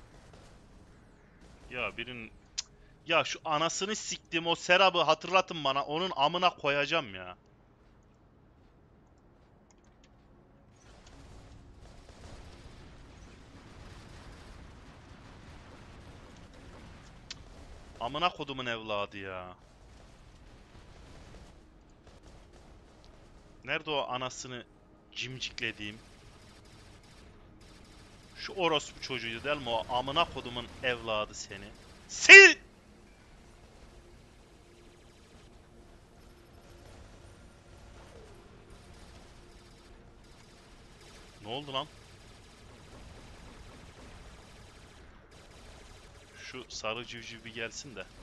Ya birinin... Ya şu anasını siktim, o Serap'ı hatırlatın bana. Onun amına koyacağım ya. Amına kodumun evladı ya. Nerede o anasını cimciklediğim? Şu orospu çocuğuydu değil mi o amına kodumun evladı seni? Sil! Ne oldu lan? Şu sarı civciv bir gelsin de.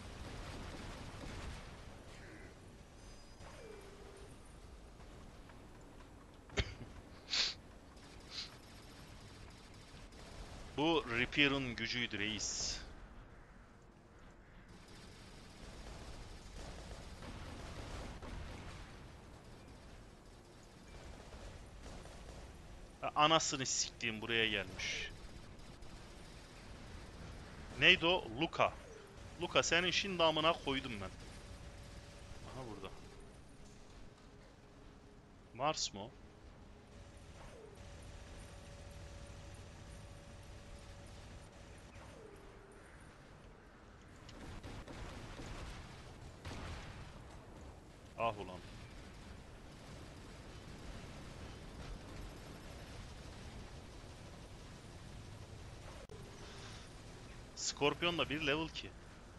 Bu Reaper'ın gücüydü reis. Ha, anasını siktiğim buraya gelmiş. Neydi o? Luka. Luka, senin şimdi amına koydum ben. Aha burada. Mars mı o? Ah ulan. Scorpion da bir level ki.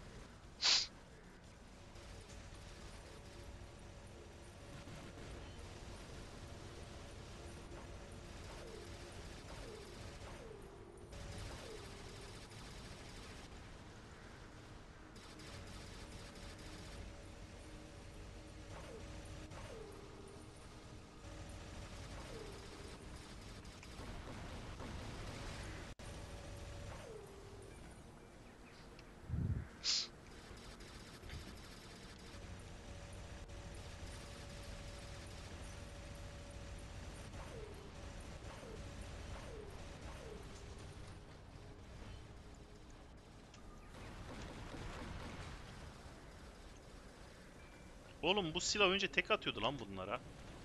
Oğlum bu silah önce tek atıyordu lan bunlara.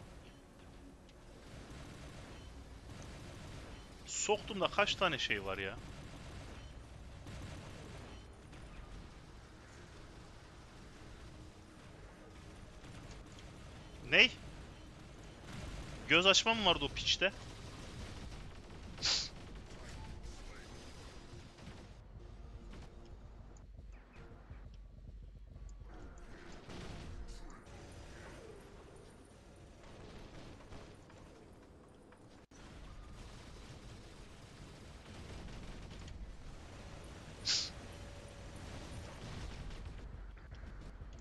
Soktum da kaç tane şey var ya. Ney? Göz açma mı vardı o piçte?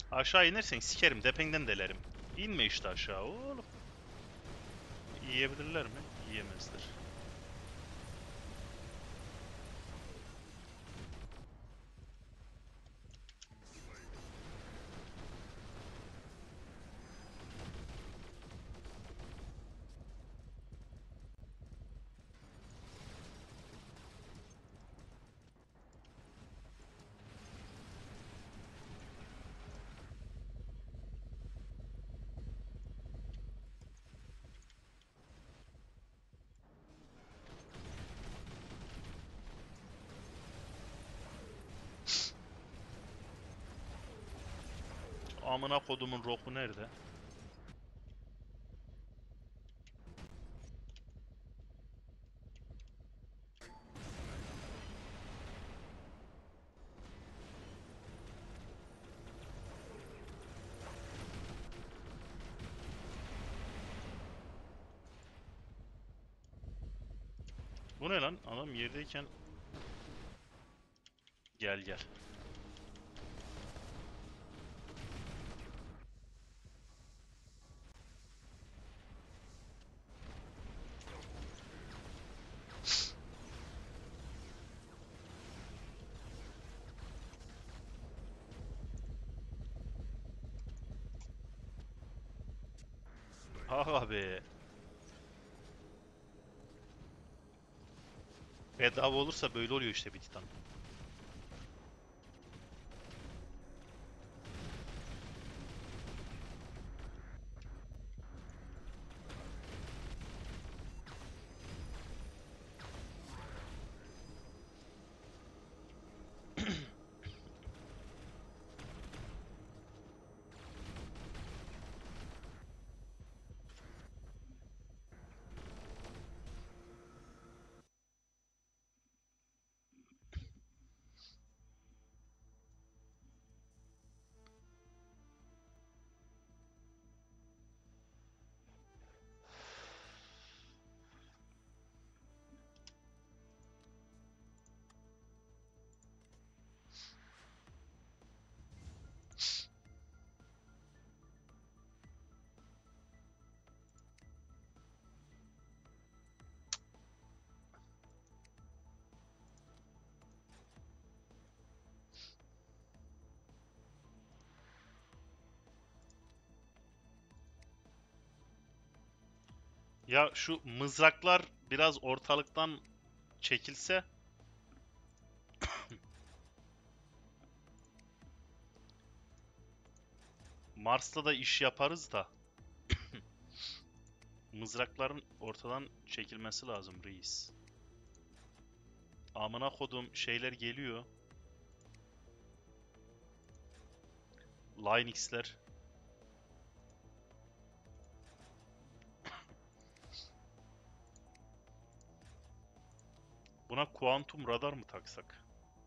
Aşağı inersen sikerim, dependen delerim. İnme işte aşağı oğlum. Yiyebilirler mi? Yiyemezler. Amına kodumun roku nerede? Bu ne lan? Adam yerdeyken... Gel gel. Aga be. Bedava olursa böyle oluyor işte bir titan. Ya şu mızraklar biraz ortalıktan çekilse Mars'ta da iş yaparız da mızrakların ortadan çekilmesi lazım reis. Amına kodum şeyler geliyor. Linux'ler. Buna kuantum radar mı taksak?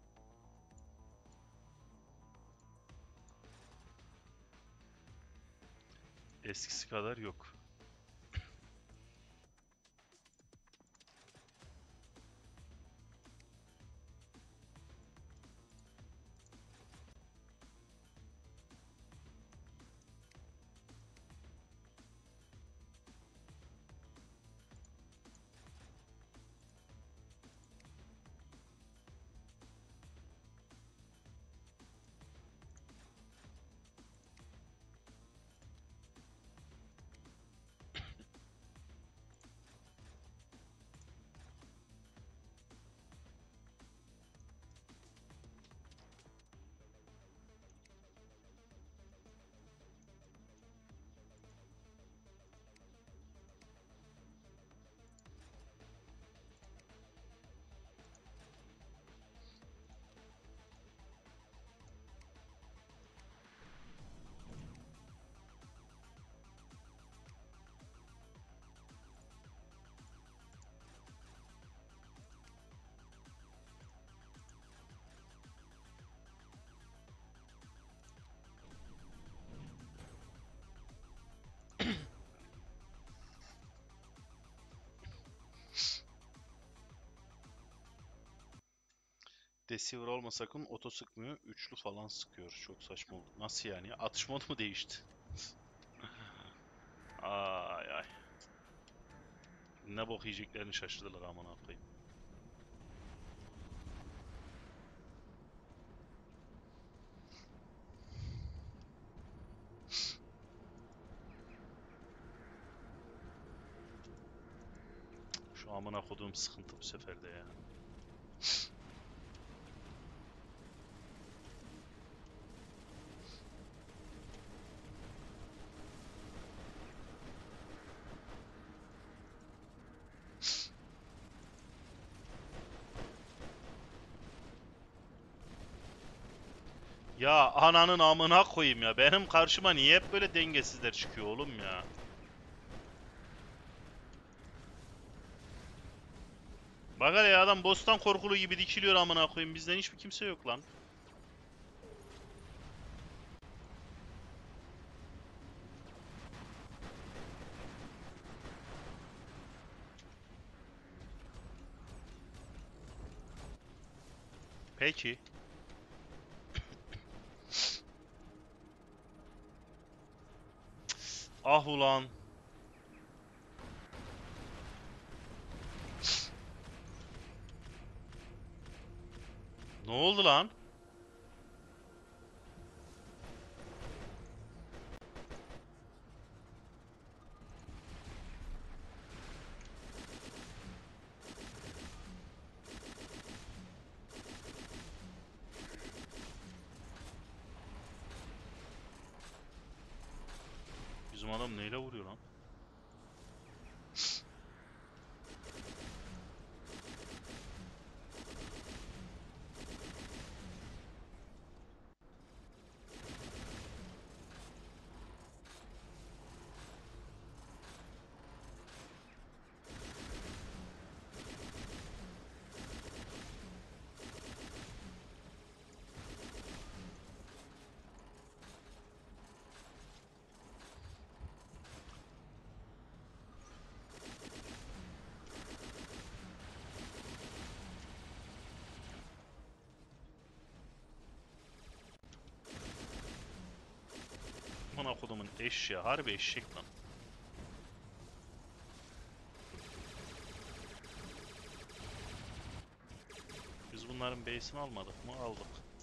Eskisi kadar yok. Deceiver olma sakın, oto sıkmıyor. Üçlü falan sıkıyor. Çok saçma oldu. Nasıl yani? Atış modu mu değişti? Ay ay. Ne bok yiyeceklerini şaşırdılar amına koyayım. Şu amına koduğum sıkıntı bu sefer de ya. Ya ananın amına koyayım ya. Benim karşıma niye hep böyle dengesizler çıkıyor oğlum ya? Bak hele ya, adam bostan korkulu gibi dikiliyor amına koyayım. Bizden hiçbir kimse yok lan. Peki. Ah ulan. Ne oldu lan? Bizim adam neyle vuruyor lan? Amına kodumun eşeği. Harbi eşek lan. Biz bunların base'ini almadık mı? Aldık.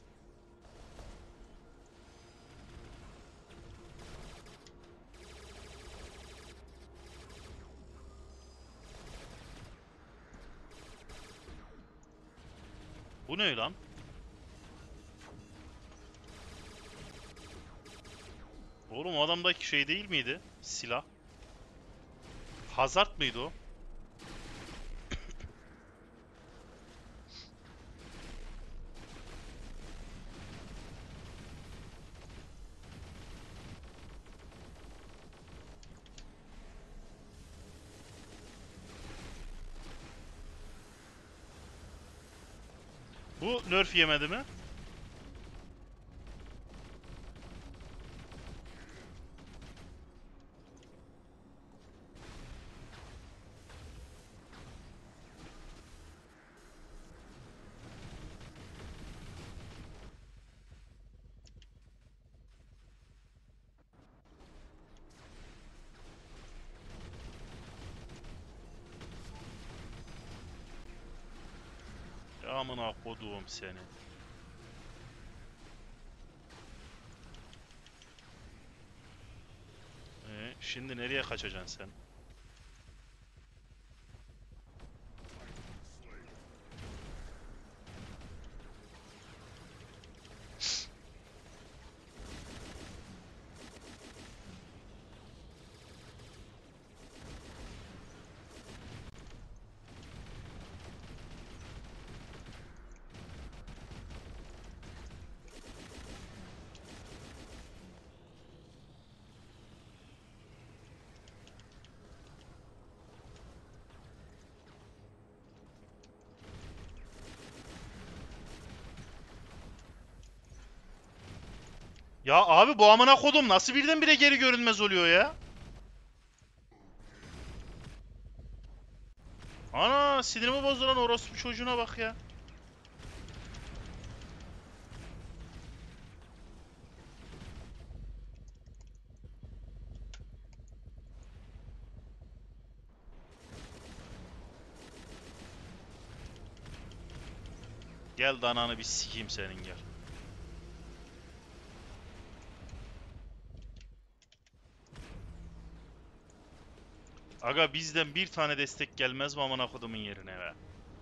Bu ne lan? Oğlum o adamdaki şey değil miydi? Silah. Hazard mıydı o? Bu nerf yemedi mi? Ya amına koduğum seni. Ee, şimdi nereye kaçacaksın sen? Ya abi bu amına kodum nasıl birdenbire geri görünmez oluyor ya? Ana sinirimi bozdu lan, orospu çocuğuna bak ya. Gel dananı bir sikeyim senin gel. Aga bizden bir tane destek gelmez mi amına kodumun yerine be?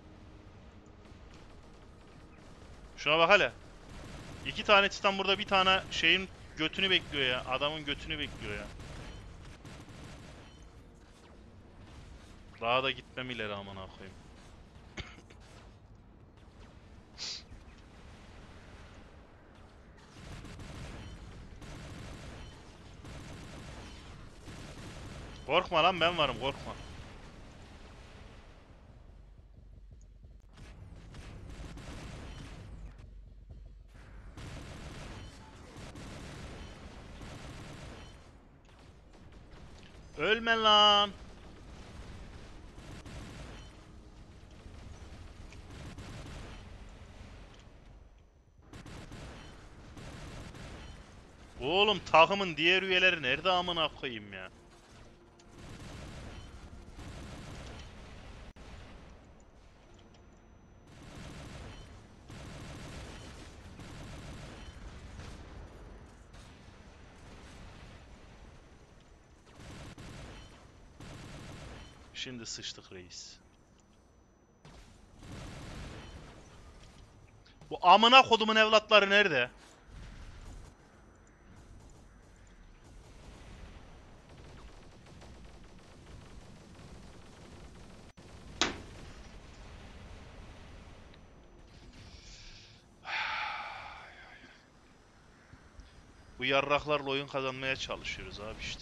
Şuna bak hele. İki tane titan burada, bir tane şeyin götünü bekliyor ya. Adamın götünü bekliyor ya. Daha da gitmem ileri amına koyayım. Korkma lan, ben varım, korkma. Ölme lan. Oğlum takımın diğer üyeleri nerede amına koyayım ya? Şimdi sıçtık reis. Bu amına kodumun evlatları nerede? Bu yarraklarla oyun kazanmaya çalışıyoruz abi işte.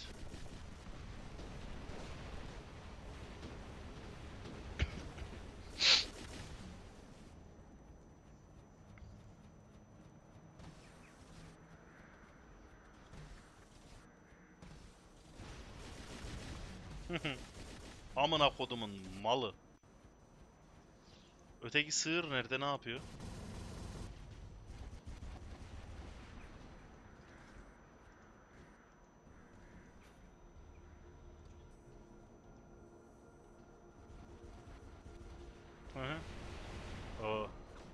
Amına kodumun malı. Öteki sığır nerede, ne yapıyor? Hı hı. O.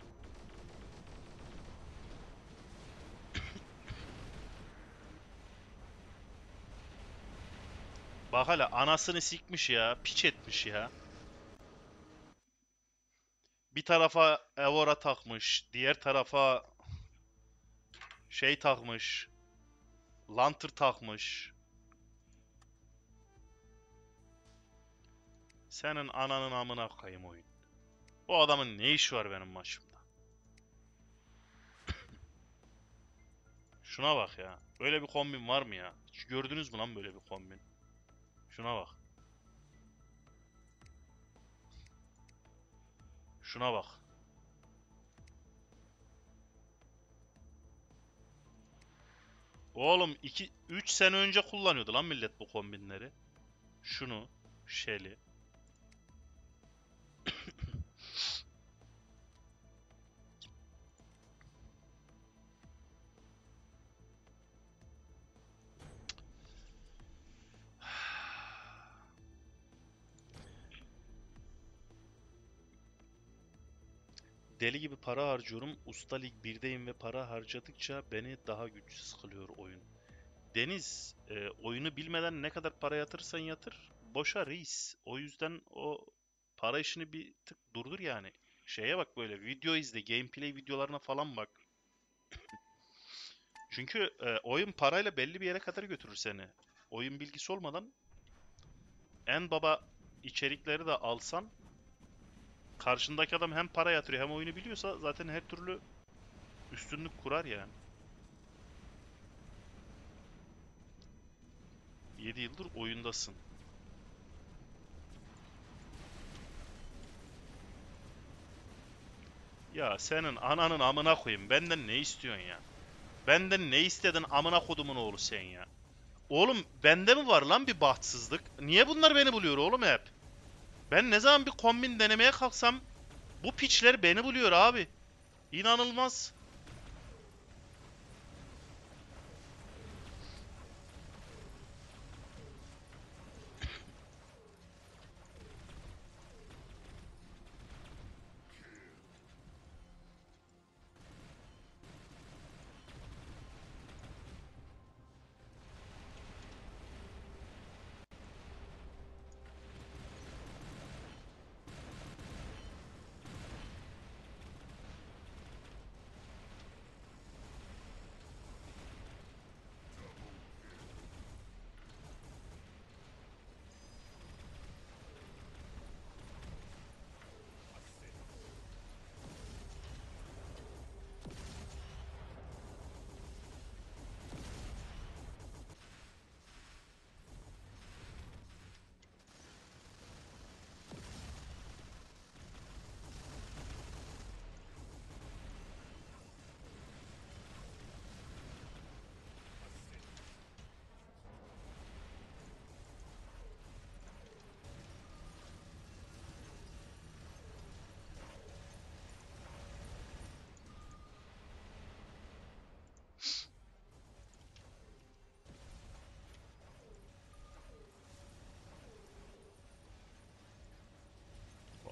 Bak hala anasını sikmiş ya. Piç etmiş ya. Bir tarafa Evora takmış. Diğer tarafa şey takmış. Lantern takmış. Senin ananın amına koyayım oyun. Bu adamın ne işi var benim maçımda? Şuna bak ya. Böyle bir kombin var mı ya? Hiç gördünüz mü lan böyle bir kombin? Şuna bak. Şuna bak. Oğlum iki üç sene önce kullanıyordu lan millet bu kombinleri. Şunu, Shelly. Deli gibi para harcıyorum. Usta Lig birdeyim ve para harcadıkça beni daha güçsüz kılıyor oyun. Deniz, e, oyunu bilmeden ne kadar para yatırırsan yatır, boşa reis. O yüzden o para işini bir tık durdur yani. Şeye bak, böyle video izle, gameplay videolarına falan bak. Çünkü e, oyun parayla belli bir yere kadar götürür seni. Oyun bilgisi olmadan en baba içerikleri de alsan, karşındaki adam hem para yatırıyor hem oyunu biliyorsa zaten her türlü üstünlük kurar yani. yedi yıldır oyundasın. Ya senin ananın amına koyayım. Benden ne istiyorsun ya? Benden ne istedin amına kodumun oğlu sen ya? Oğlum bende mi var lan bir bahtsızlık? Niye bunlar beni buluyor oğlum hep? Ben ne zaman bir kombin denemeye kalksam bu piçler beni buluyor abi. İnanılmaz.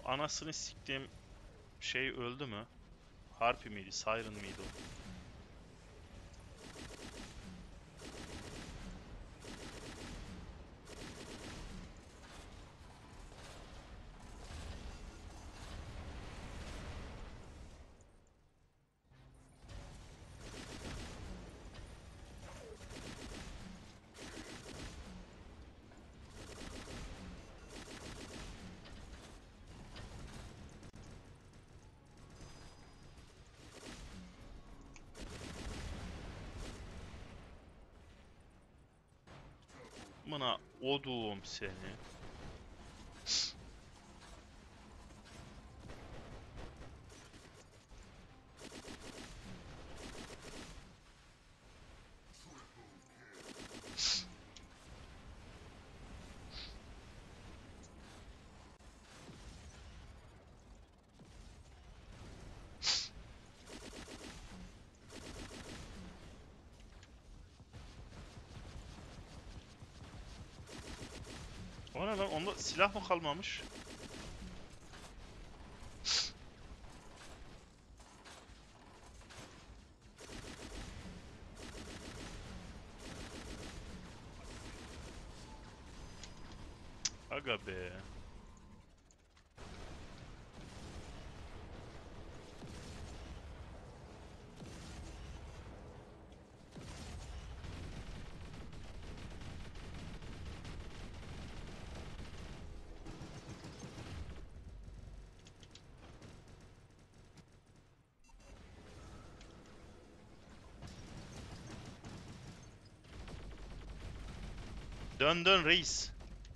anasını siktiğim şey öldü mü? Harpy miydi? Siren miydi o? Bana odum seni. O ne lan? Onda silah mı kalmamış? Aga be. Dön dön reis.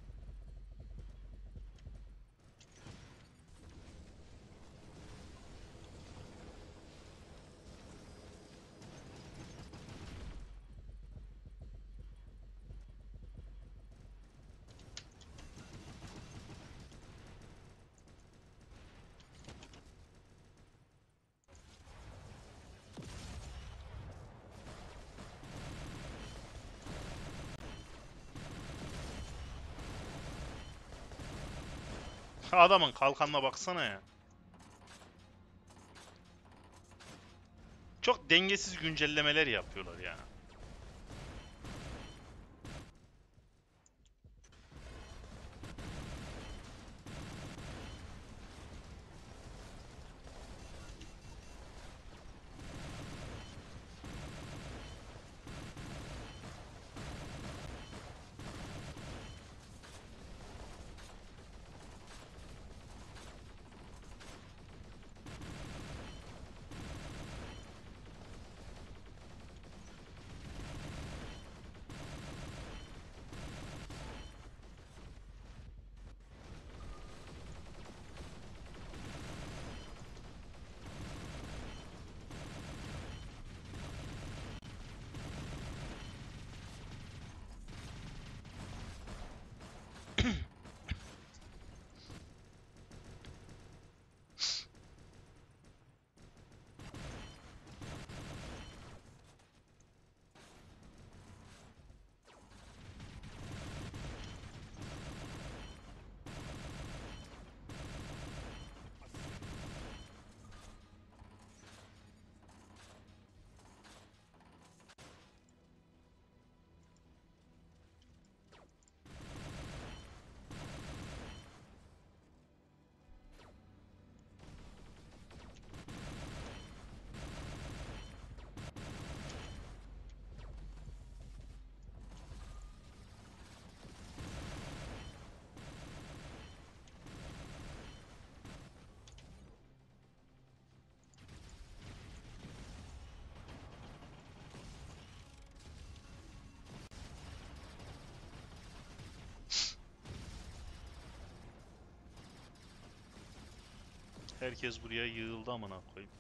Adamın kalkanına baksana ya. Çok dengesiz güncellemeler yapıyorlar ya. Herkes buraya yığıldı amına koyayım.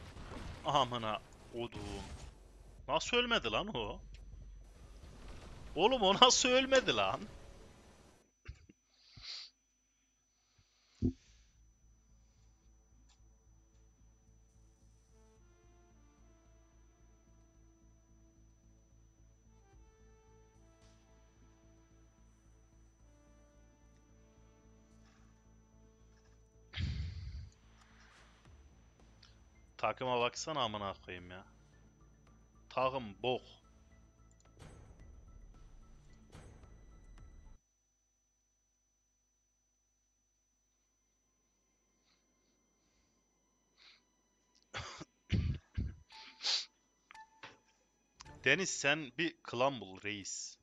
Amına odum. Nasıl ölmedi lan o? Oğlum o nasıl ölmedi lan? Takıma baksana amına koyayım ya. Takım bok. Deniz sen bir klan bul reis.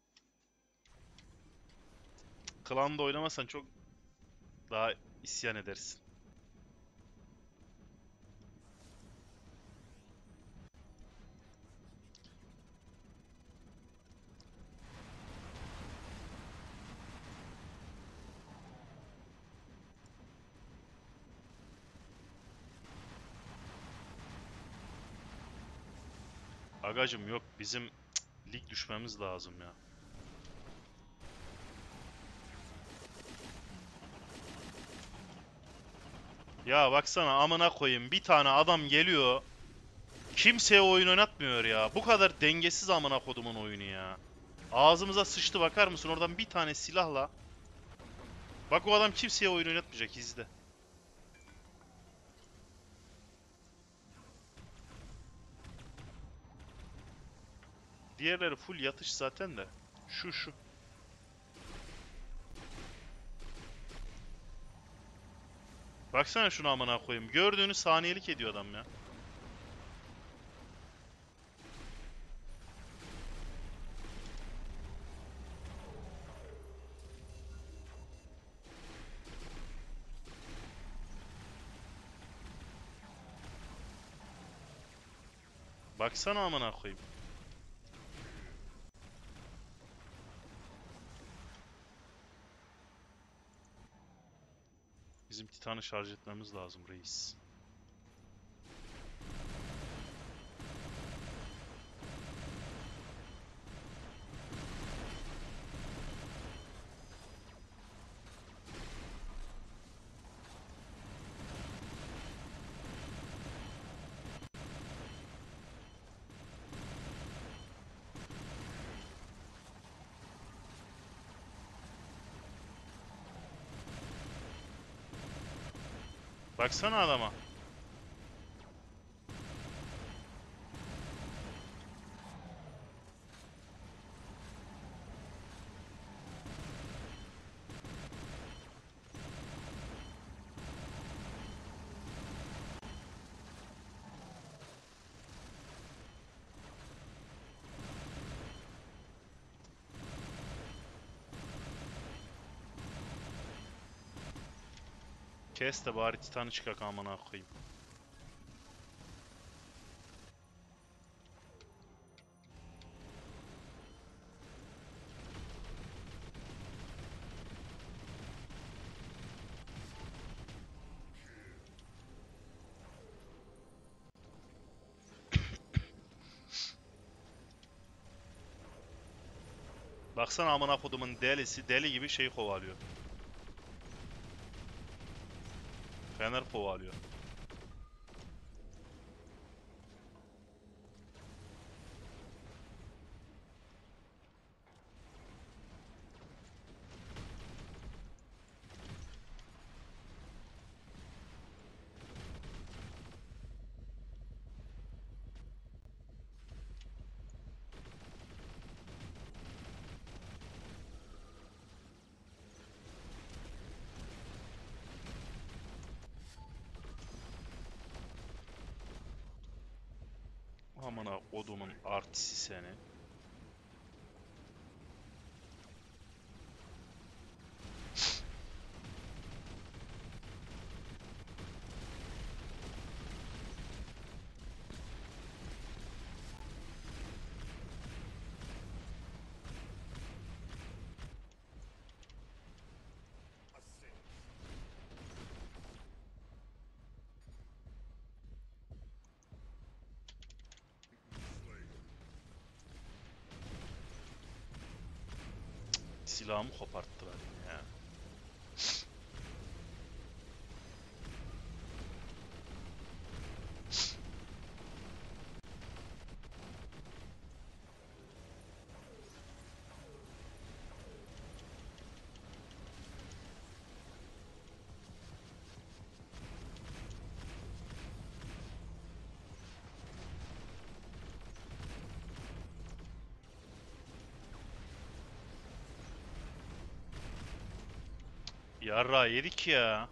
Klanda oynamasan çok daha isyan edersin. Agacım yok bizim cık, lig düşmemiz lazım ya. Ya baksana amına koyayım bir tane adam geliyor. Kimseye oyun oynatmıyor ya. Bu kadar dengesiz amına kodumun oyunu ya. Ağzımıza sıçtı bakar mısın oradan bir tane silahla. Bak o adam kimseye oyun oynatmayacak izle. Diğerleri full yatış zaten de. Şu şu. Baksana şunu amına koyayım. Gördüğünü saniyelik ediyor adam ya. Baksana amına koyayım. Bizim Titan'ı şarj etmemiz lazım reis. Baksana adama. Kes de bari Titan'ı çıkak amına koyayım. Baksana amına kodumun delisi deli gibi şey kovalıyor. Fener kovalıyor. Amına kodumun artisi seni. Silahımı koparttılar yine ya. Yarra yedik ya.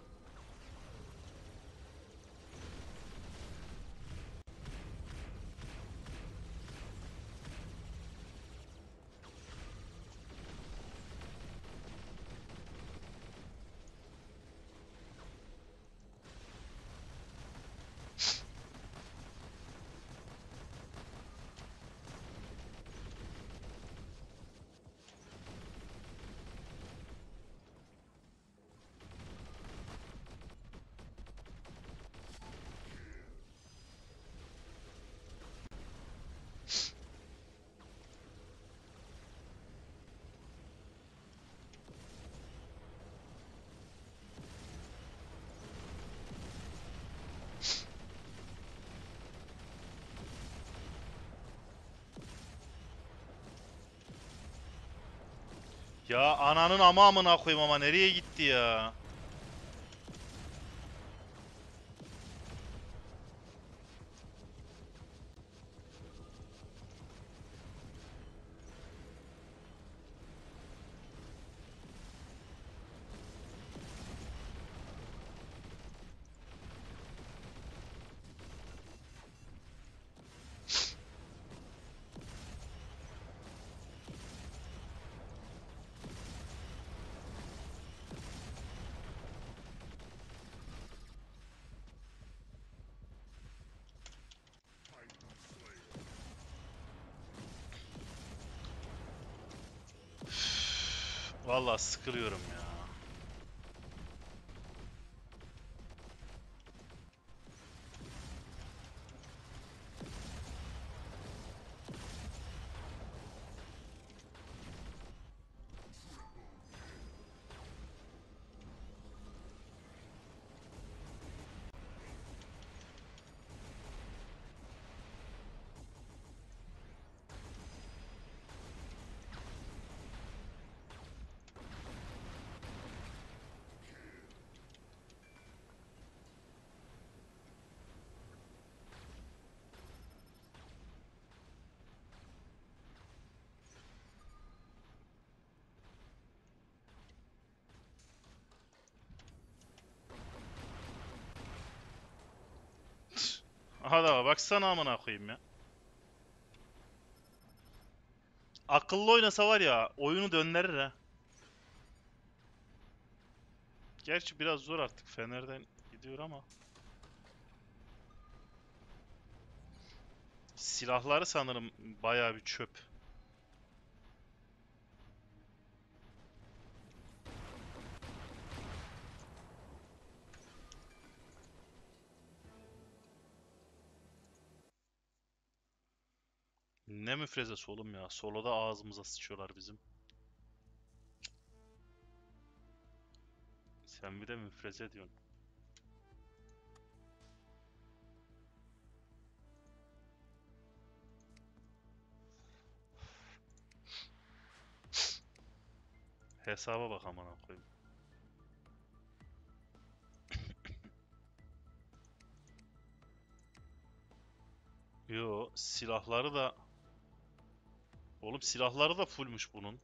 Ya ananın ama amına koyayım ama nereye gitti ya? Vallahi sıkılıyorum ya. Aha da baksana amına koyayım ya. Akıllı oynasa var ya oyunu döndürür ha. Gerçi biraz zor artık Fener'den gidiyor ama. Silahları sanırım bayağı bir çöp. Ne müfrezesi oğlum ya. Soloda ağzımıza sıçıyorlar bizim. Sen bir de müfreze diyorsun. Hesaba bak amına koyayım. Yo silahları da... Oğlum silahları da fullmuş bunun.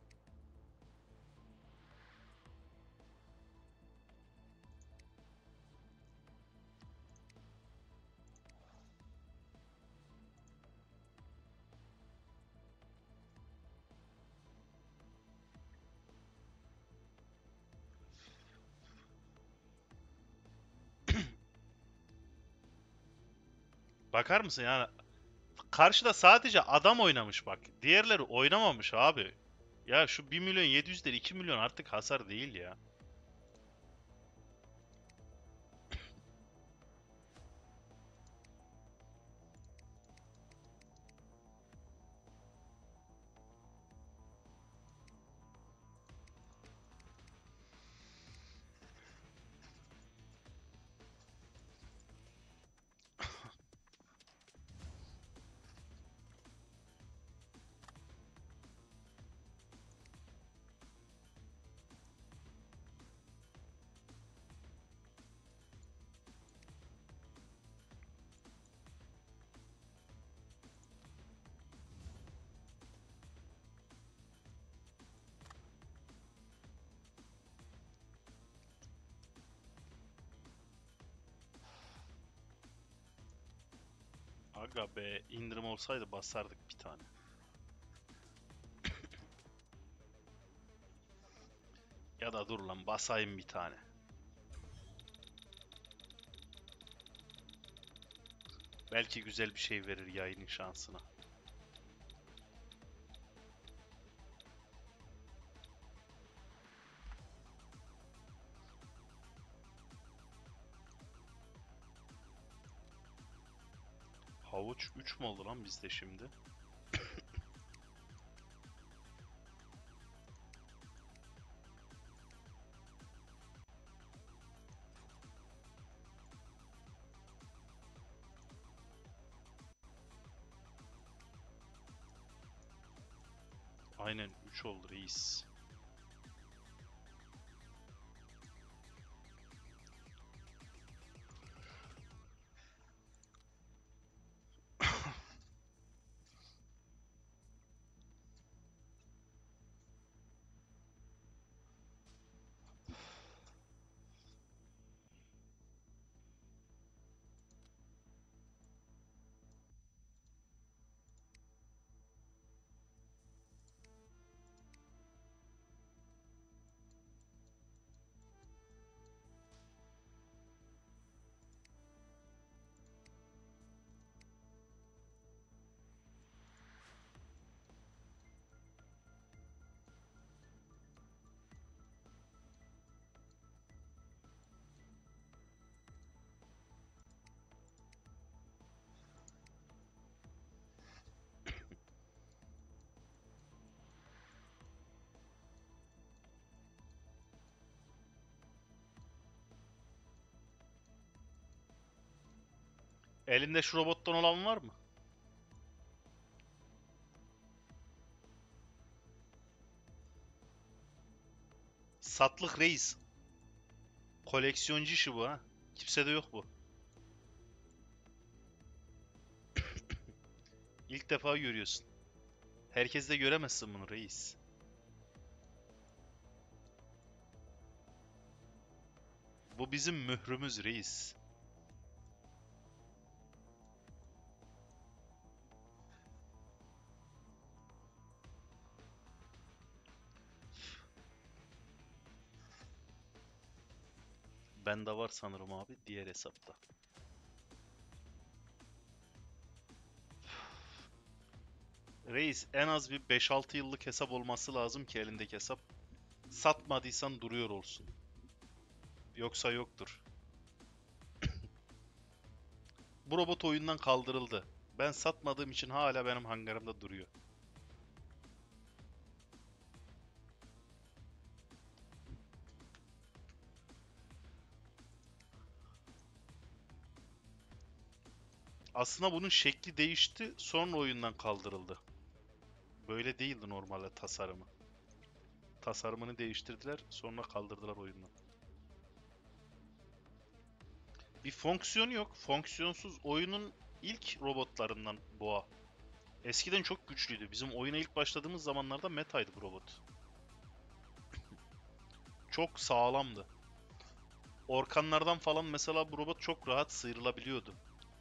Bakar mısın yani? Karşıda sadece adam oynamış bak. Diğerleri oynamamış abi. Ya şu bir milyon yedi yüzler iki milyon artık hasar değil ya. Aga be, indirim olsaydı basardık bir tane. Ya da dur lan, basayım bir tane. Belki güzel bir şey verir yayının şansına. Havuç üç mü oldu lan bizde şimdi? Aynen üç oldu reis. Elinde şu robottan olan var mı? Satlık reis. Koleksiyoncu işi bu ha. Kimsede yok bu. İlk defa görüyorsun. Herkes de göremezsin bunu reis. Bu bizim mührümüz reis. Bende var sanırım abi diğer hesapta. Reis en az bir beş altı yıllık hesap olması lazım ki elindeki hesap. Satmadıysan duruyor olsun. Yoksa yoktur. Bu robot oyundan kaldırıldı. Ben satmadığım için hala benim hangarımda duruyor. Aslında bunun şekli değişti, sonra oyundan kaldırıldı. Böyle değildi normalde tasarımı. Tasarımını değiştirdiler, sonra kaldırdılar oyundan. Bir fonksiyonu yok. Fonksiyonsuz oyunun ilk robotlarından boğa. Eskiden çok güçlüydü. Bizim oyuna ilk başladığımız zamanlarda metaydı bu robot. Çok sağlamdı. Orkanlardan falan mesela bu robot çok rahat sıyrılabiliyordu.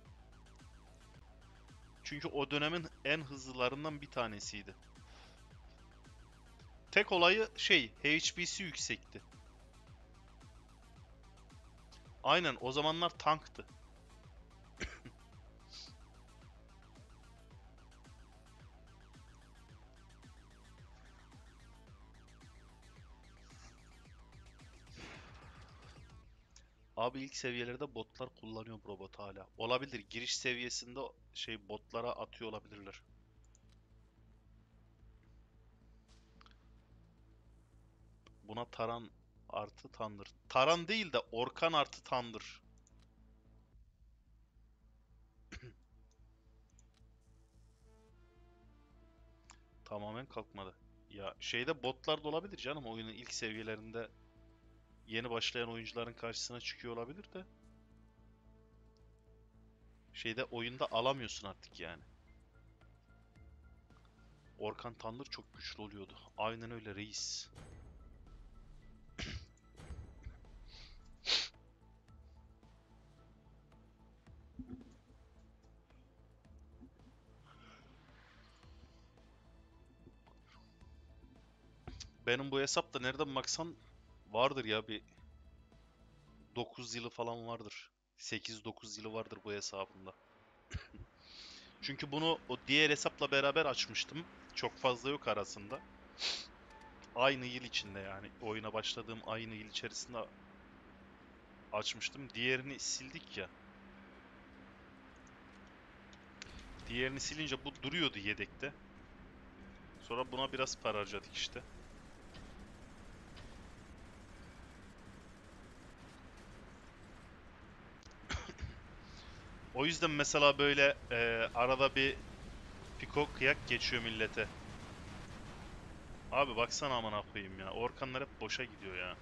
Çünkü o dönemin en hızlılarından bir tanesiydi. Tek olayı şey, H P'si yüksekti. Aynen o zamanlar tanktı. Abi ilk seviyelerde botlar kullanıyor bu robot hala. Olabilir. Giriş seviyesinde şey botlara atıyor olabilirler. Buna Taran artı Tandır. Taran değil de Orkan artı Tandır. Tamamen kalkmadı. Ya şeyde botlar da olabilir canım. Oyunun ilk seviyelerinde yeni başlayan oyuncuların karşısına çıkıyor olabilir de. Şeyde oyunda alamıyorsun artık yani. Orkan Tandır çok güçlü oluyordu. Aynen öyle reis. Benim bu hesapta nereden baksan vardır ya bir dokuz yılı falan vardır. sekiz dokuz yılı vardır bu hesabımda. Çünkü bunu o diğer hesapla beraber açmıştım. Çok fazla yok arasında. Aynı yıl içinde yani oyuna başladığım aynı yıl içerisinde açmıştım. Diğerini sildik ya. Diğerini silince bu duruyordu yedekte. Sonra buna biraz para harcadık işte. O yüzden mesela böyle e, arada bir piko kıyak geçiyor millete. Abi baksana amına koyayım ya. Orkanlar hep boşa gidiyor ya.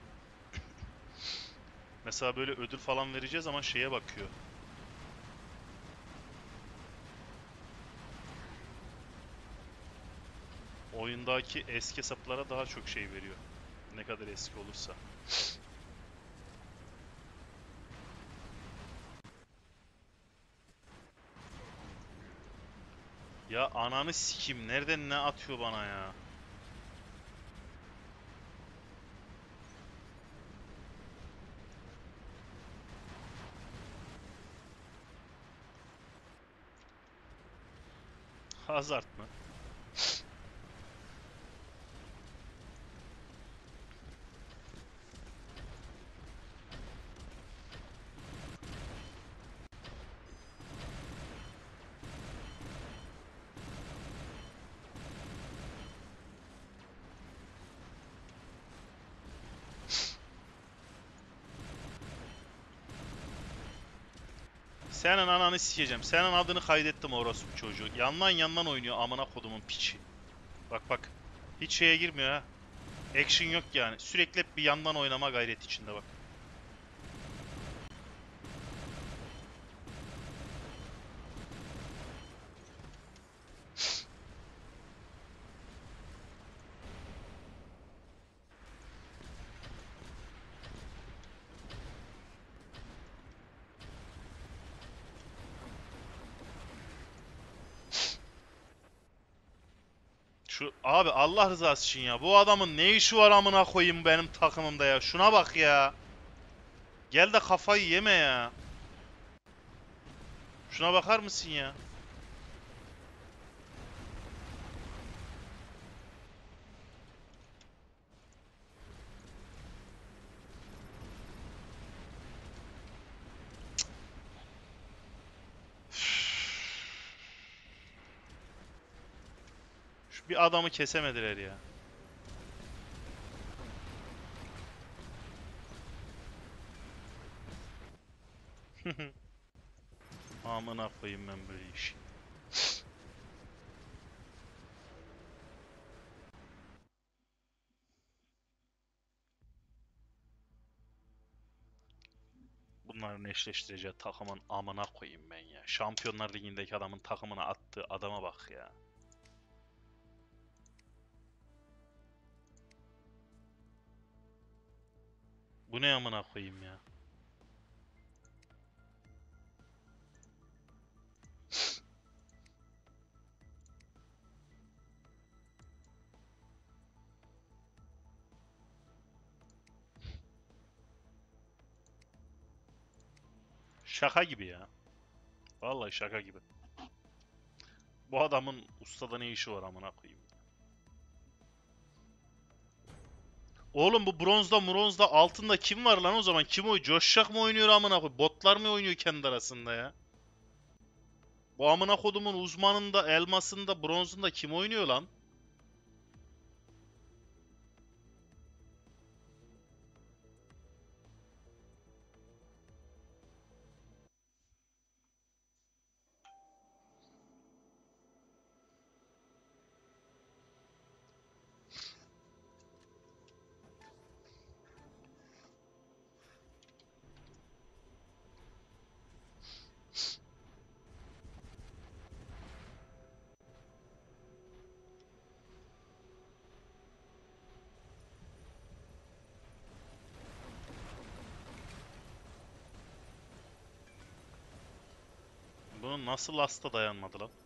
Mesela böyle ödül falan vereceğiz ama şeye bakıyor. Oyundaki eski hesaplara daha çok şey veriyor. Ne kadar eski olursa. Ya ananı sikim. Nereden ne atıyor bana ya? Hazard mı? Senin ananı sikeceğim. Senin adını kaydettim orospu çocuğu. Yandan yandan oynuyor amına kodumun piçi. Bak bak. Hiç şeye girmiyor ha. Action yok yani. Sürekli hep bir yandan oynama gayreti içinde bak. Şu abi Allah rızası için ya. Bu adamın ne işi var amına koyayım benim takımımda ya. Şuna bak ya. Gel de kafayı yeme ya. Şuna bakar mısın ya? Şu bir adamı kesemediler ya. Amına koyayım ben böyle işi. Bunların eşleştireceği takımın amına koyayım ben ya. Şampiyonlar Ligi'ndeki adamın takımına attığı adama bak ya. Bu ne amına koyayım ya. Şaka gibi ya. Vallahi şaka gibi. Bu adamın ustada ne işi var amına koyayım. Oğlum bu bronzda bronzda altında kim var lan o zaman? Kim oynuyor? Coşacak mı oynuyor amına koy? Botlar mı oynuyor kendi arasında ya? Bu amına kodumun uzmanında, elmasında, bronzunda kim oynuyor lan? Bunun nasıl hasta dayanmadı lan?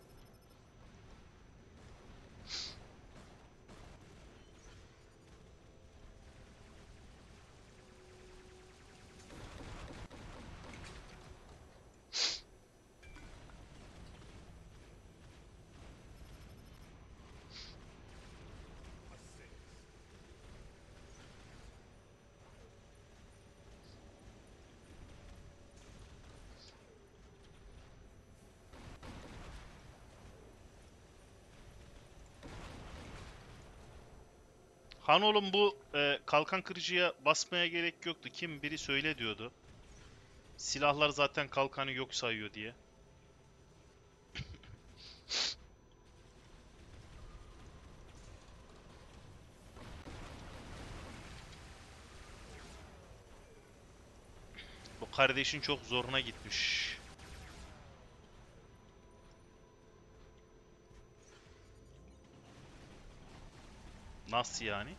Han oğlum bu e, kalkan kırıcıya basmaya gerek yoktu. Kim biri söyle diyordu. Silahlar zaten kalkanı yok sayıyor diye. Bu kardeşin çok zoruna gitmiş. Nasıl yani?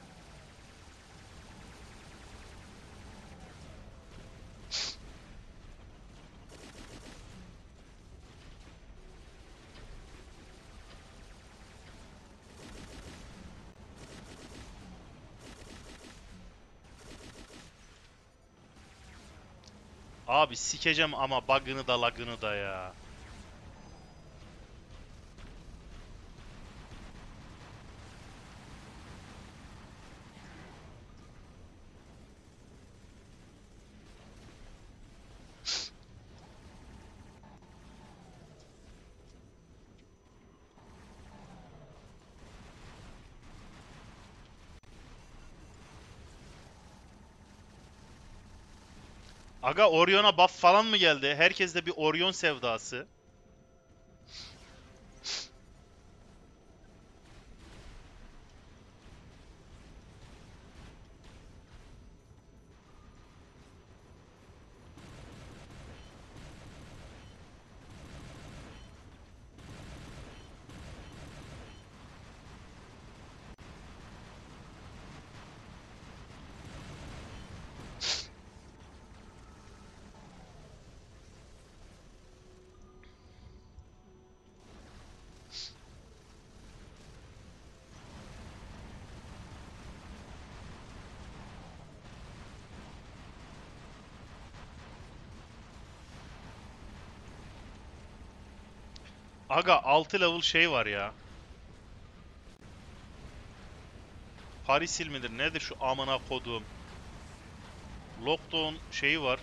Abi sikeceğim ama bug'ını da lag'ını da ya. Aga Orion'a buff falan mı geldi? Herkeste bir Orion sevdası. Aga altı level şey var ya. Parisil midir? Nedir şu amına kodum? Lockdown şeyi var.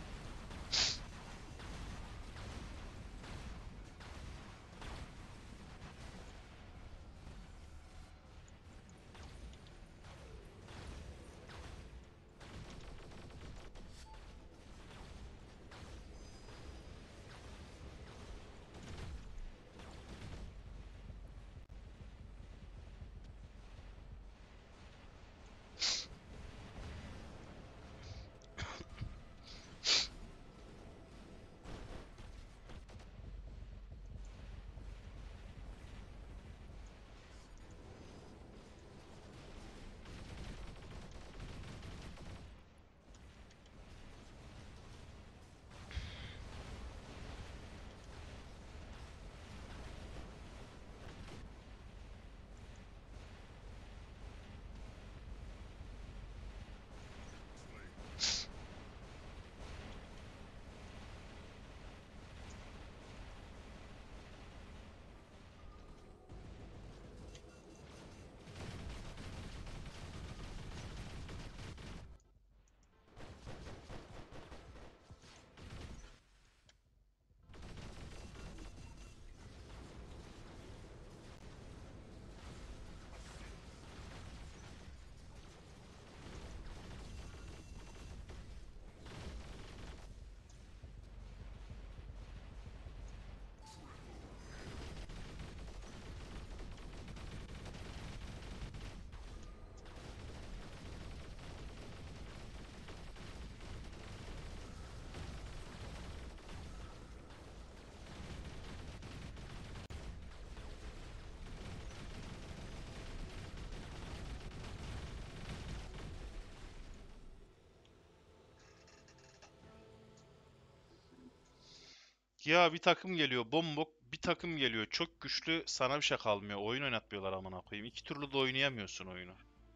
Ya bir takım geliyor bombok, bir takım geliyor çok güçlü, sana bir şey kalmıyor. Oyun oynatmıyorlar amına koyayım. İki türlü de oynayamıyorsun oyunu.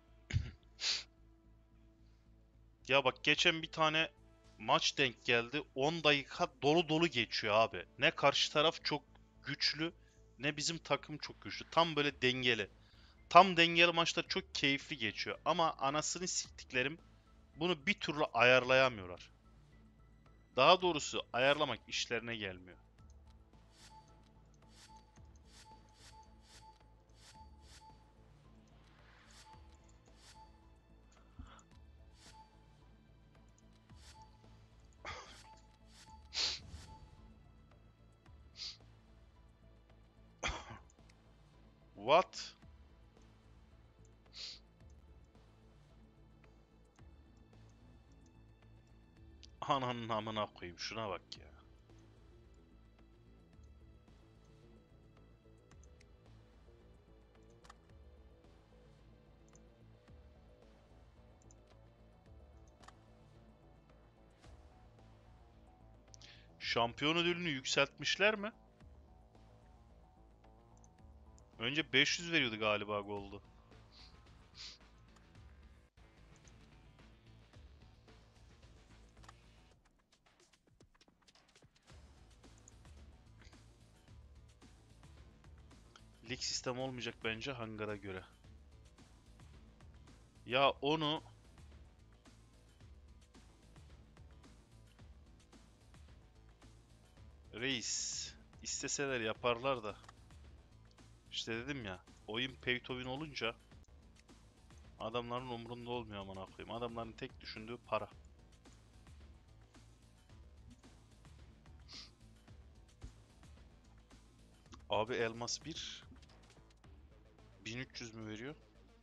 Ya bak geçen bir tane maç denk geldi. on dakika dolu dolu geçiyor abi. Ne karşı taraf çok güçlü ne bizim takım çok güçlü. Tam böyle dengeli. Tam dengeli maçlar çok keyifli geçiyor. Ama anasını siktiklerim bunu bir türlü ayarlayamıyorlar. Daha doğrusu ayarlamak işlerine gelmiyor. What? Ananın amına koyayım. Şuna bak ya. Şampiyon ödülünü yükseltmişler mi? Önce beş yüz veriyordu galiba Gold'u. Lig sistemi olmayacak bence hangara göre. Ya onu reis isteseler yaparlar da. İşte dedim ya, oyun pay to win olunca adamların umurunda olmuyor amına koyayım. Adamların tek düşündüğü para. Abi elmas bir bin üç yüz mü veriyor?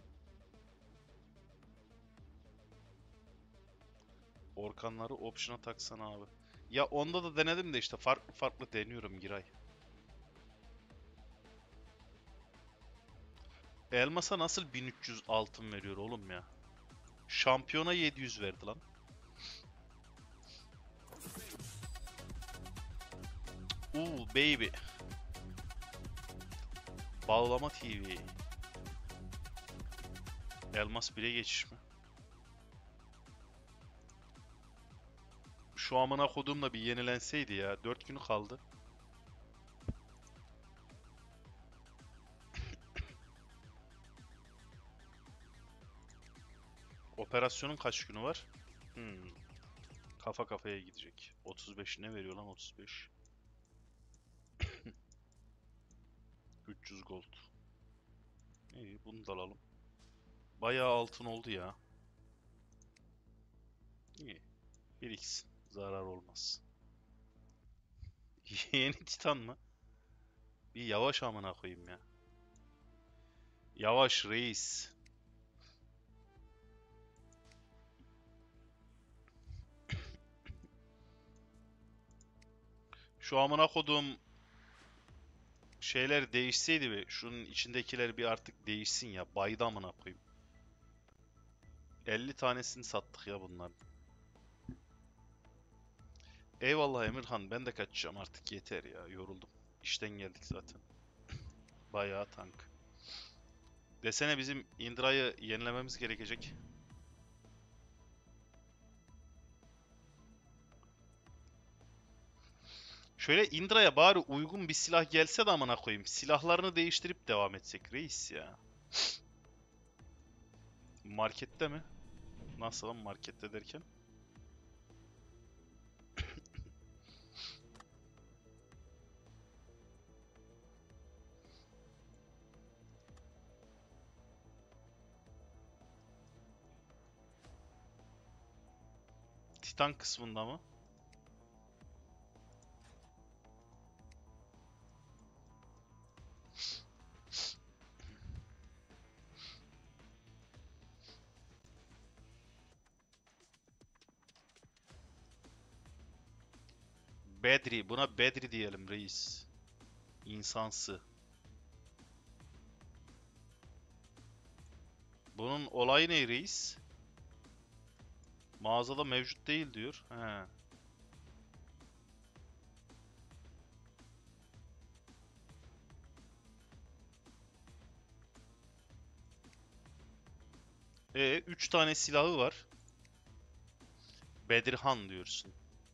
Orkanları option'a taksana abi. Ya onda da denedim de işte farklı farklı deniyorum Giray. Elmas'a nasıl bin üç yüz altın veriyor oğlum ya? Şampiyona yedi yüz verdi lan. Uuu baby. Bağlama T V. Elmas bire geçiş mi? Şu amına kodumla bir yenilenseydi ya. dört günü kaldı. Operasyonun kaç günü var? Hmm. Kafa kafaya gidecek. otuz beş ne veriyor lan otuz beş? üç yüz gold. İyi bunu da alalım. Bayağı altın oldu ya. İyi. bir x. Zarar olmaz. Yeni Titan mı? Bir yavaş amına koyayım ya. Yavaş reis. Şu amına kodum şeyler değişseydi bir. Şunun içindekiler bir artık değişsin ya. Baydı amına koyayım. elli tanesini sattık ya bunlar. Eyvallah Emirhan, ben de kaçacağım artık yeter ya, yoruldum. İşten geldik zaten. Bayağı tank. Desene bizim Indra'yı yenilememiz gerekecek. Şöyle Indra'ya bari uygun bir silah gelse de amına koyayım. Silahlarını değiştirip devam etsek reis ya. Markette mi? Nasıl lan markette derken? Titan kısmında mı? Bedri. Buna Bedri diyelim reis. İnsansı. Bunun olayı ne reis? Mağazada mevcut değil diyor. He. E üç tane silahı var. Bedirhan diyorsun.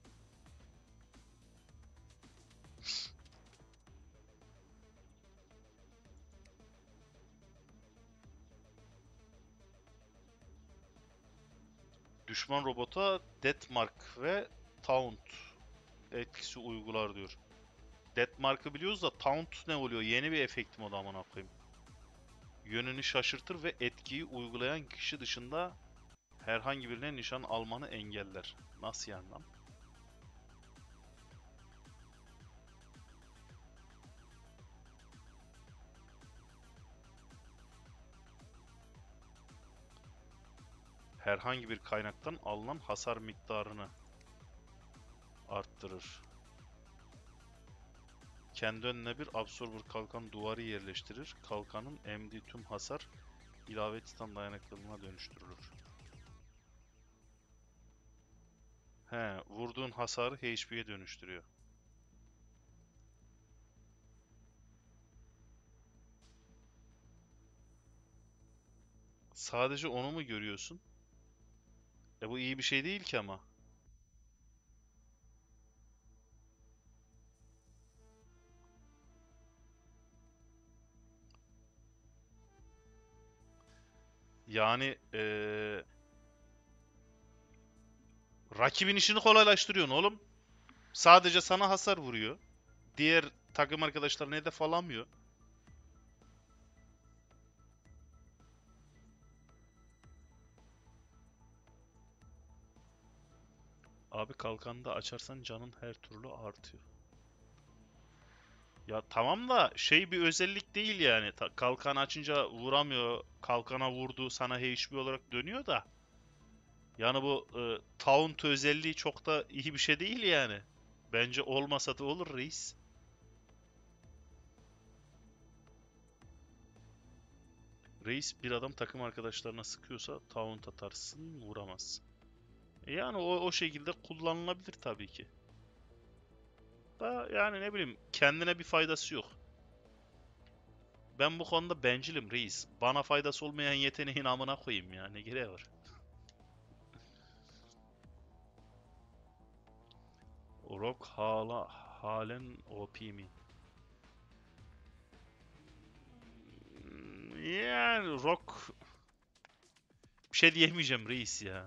Düşman robota Deathmark ve Taunt etkisi uygular diyor. Deathmark'ı biliyoruz da Taunt ne oluyor? Yeni bir efekt mi o da amına koyayım? Yönünü şaşırtır ve etkiyi uygulayan kişi dışında herhangi birine nişan almanı engeller. Nasıl yani lan? herhangi bir kaynaktan alınan hasar miktarını arttırır. Kendi önüne bir absorber kalkan duvarı yerleştirir. Kalkanın emdiği tüm hasar ilave titan dayanıklılığına dönüştürülür. He, vurduğun hasarı H P'ye dönüştürüyor. Sadece onu mu görüyorsun? E bu iyi bir şey değil ki ama. Yani eee rakibin işini kolaylaştırıyorsun oğlum. Sadece sana hasar vuruyor. Diğer takım arkadaşlarına hedef alamıyor. Abi kalkanı da açarsan canın her türlü artıyor. Ya tamam da şey bir özellik değil yani. Ta- kalkan açınca vuramıyor. Kalkana vurdu sana H P olarak dönüyor da. Yani bu e, taunt özelliği çok da iyi bir şey değil yani. Bence olmasa da olur reis. Reis bir adam takım arkadaşlarına sıkıyorsa taunt atarsın vuramazsın. E yani o, o şekilde kullanılabilir tabii ki. Da yani ne bileyim kendine bir faydası yok. Ben bu konuda bencilim reis. Bana faydası olmayan yeteneğin amına koyayım ya. Ne gereği var? Rock hala halen O P mi? Hmm, Yani Rock bir şey diyemeyeceğim reis ya.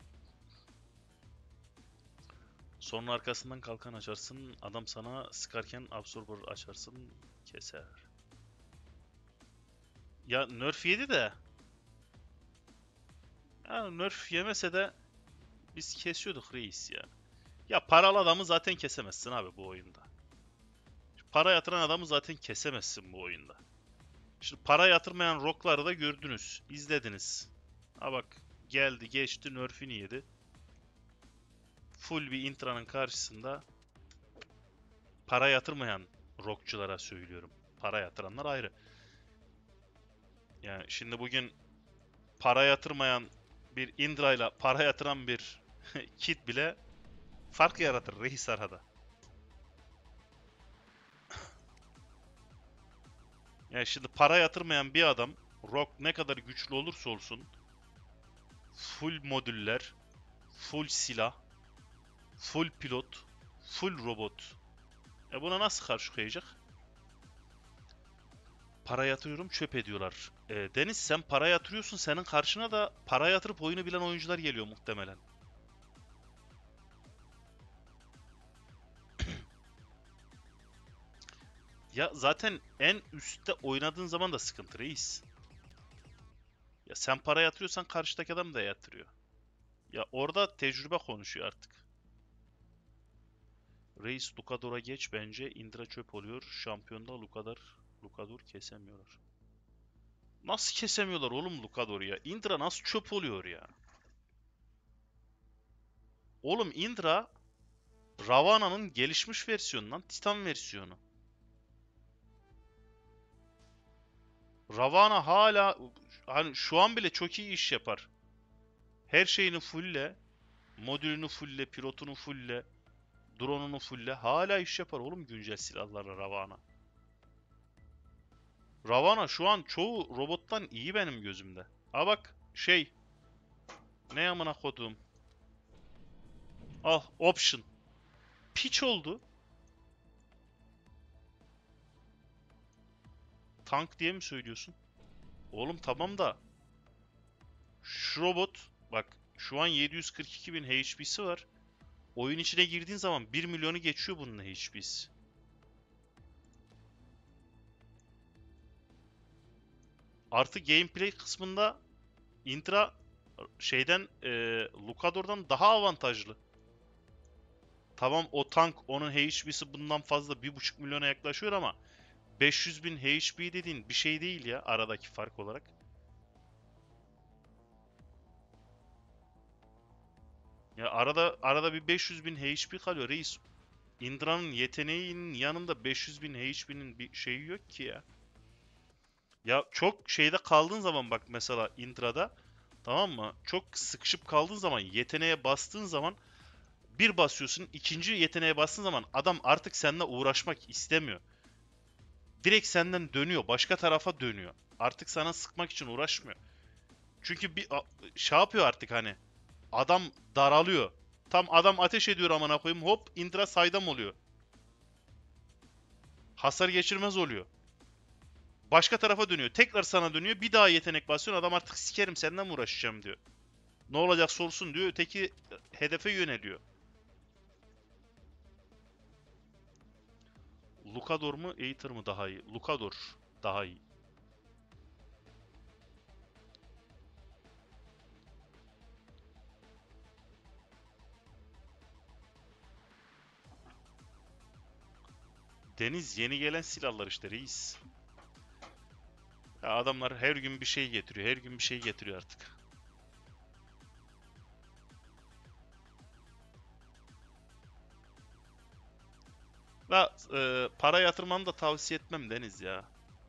Sonra arkasından kalkan açarsın. Adam sana sıkarken absorber açarsın. Keser. Ya nerf yedi de. Ya nerf yemese de biz kesiyorduk reis ya. Ya paralı adamı zaten kesemezsin abi bu oyunda. Para yatıran adamı zaten kesemezsin bu oyunda. Şimdi para yatırmayan rockları da gördünüz, izlediniz. Ha bak geldi geçti nerf'ini yedi. Full bir intranın karşısında para yatırmayan rockçulara söylüyorum. Para yatıranlar ayrı. Yani şimdi bugün para yatırmayan bir Indra ile para yatıran bir kit bile fark yaratır reis arada. Yani şimdi para yatırmayan bir adam rock ne kadar güçlü olursa olsun full modüller, full silah, full pilot, full robot. E buna nasıl karşı koyacak? Para yatırıyorum çöp ediyorlar. E, Deniz sen para yatırıyorsun senin karşına da para yatırıp oyunu bilen oyuncular geliyor muhtemelen. Ya zaten en üstte oynadığın zaman da sıkıntı reis. Ya sen para yatırıyorsan karşıdaki adam da yatırıyor. Ya orada tecrübe konuşuyor artık. Reis Lucador'a geç bence. Indra çöp oluyor. Şampiyonda Lucador, Lucador kesemiyorlar. Nasıl kesemiyorlar oğlum Lucador'u ya? Indra nasıl çöp oluyor ya? Oğlum Indra Ravana'nın gelişmiş versiyonu Titan versiyonu. Ravana hala hani şu an bile çok iyi iş yapar. Her şeyini fulle, modülünü fulle, pilotunu fulle, drone'unu fulle. Hala iş yapar oğlum güncel silahlarla Ravana. Ravana şu an çoğu robottan iyi benim gözümde. Ha bak şey ne amına kodum. Ah option. Piç oldu. Tank diye mi söylüyorsun? Oğlum tamam da şu robot bak şu an yedi yüz kırk iki bin H P'si var. Oyun içine girdiğin zaman bir milyonu geçiyor bunun H P'si. Artı gameplay kısmında Intra şeyden e, Lucador'dan daha avantajlı. Tamam o tank onun H P'si bundan fazla bir buçuk milyona yaklaşıyor ama beş yüz bin H P dediğin bir şey değil ya aradaki fark olarak. Ya arada arada bir beş yüz bin H P kalıyor reis. Indra'nın yeteneğinin yanında beş yüz bin H P'nin bir şeyi yok ki ya. Ya çok şeyde kaldığın zaman bak mesela Indra'da, tamam mı? Çok sıkışıp kaldığın zaman yeteneğe bastığın zaman bir basıyorsun, ikinci yeteneğe bastığın zaman adam artık seninle uğraşmak istemiyor. Direkt senden dönüyor, başka tarafa dönüyor. Artık sana sıkmak için uğraşmıyor. Çünkü bir a- şey yapıyor artık hani. Adam daralıyor. Tam adam ateş ediyor amına koyayım. Hop Indra saydam oluyor. Hasar geçirmez oluyor. Başka tarafa dönüyor. Tekrar sana dönüyor. Bir daha yetenek basıyor. Adam artık sikerim senden mi uğraşacağım diyor. Ne olacak sorsun diyor. Öteki hedefe yöneliyor. Lukador mu Aether mı daha iyi? Lukador daha iyi. Deniz yeni gelen silahlar işte reis. Ya adamlar her gün bir şey getiriyor. Her gün bir şey getiriyor artık. La e, para yatırmanı da tavsiye etmem Deniz ya.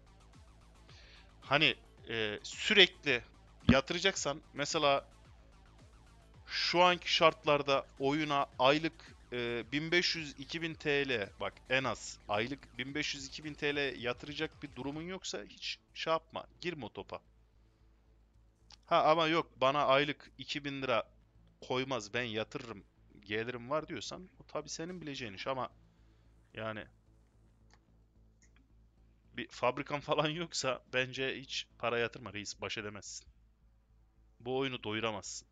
Hani e, sürekli yatıracaksan mesela şu anki şartlarda oyuna aylık e, bin beş yüz iki bin T L, bak en az aylık bin beş yüz iki bin T L yatıracak bir durumun yoksa hiç şey yapma. Girme o topa. Ha ama yok bana aylık iki bin lira koymaz ben yatırırım gelirim var diyorsan o tabii senin bileceğin iş ama yani bir fabrikan falan yoksa bence hiç para yatırma reis, baş edemezsin. Bu oyunu doyuramazsın.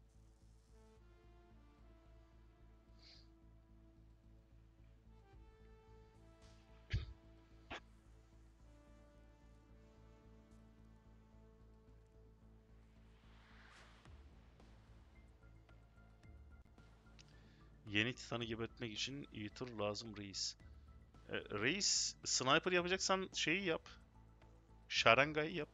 Yeni Titan'ı gebetmek için Ether lazım reis. E, reis sniper yapacaksan şeyi yap. Şarangayı yap.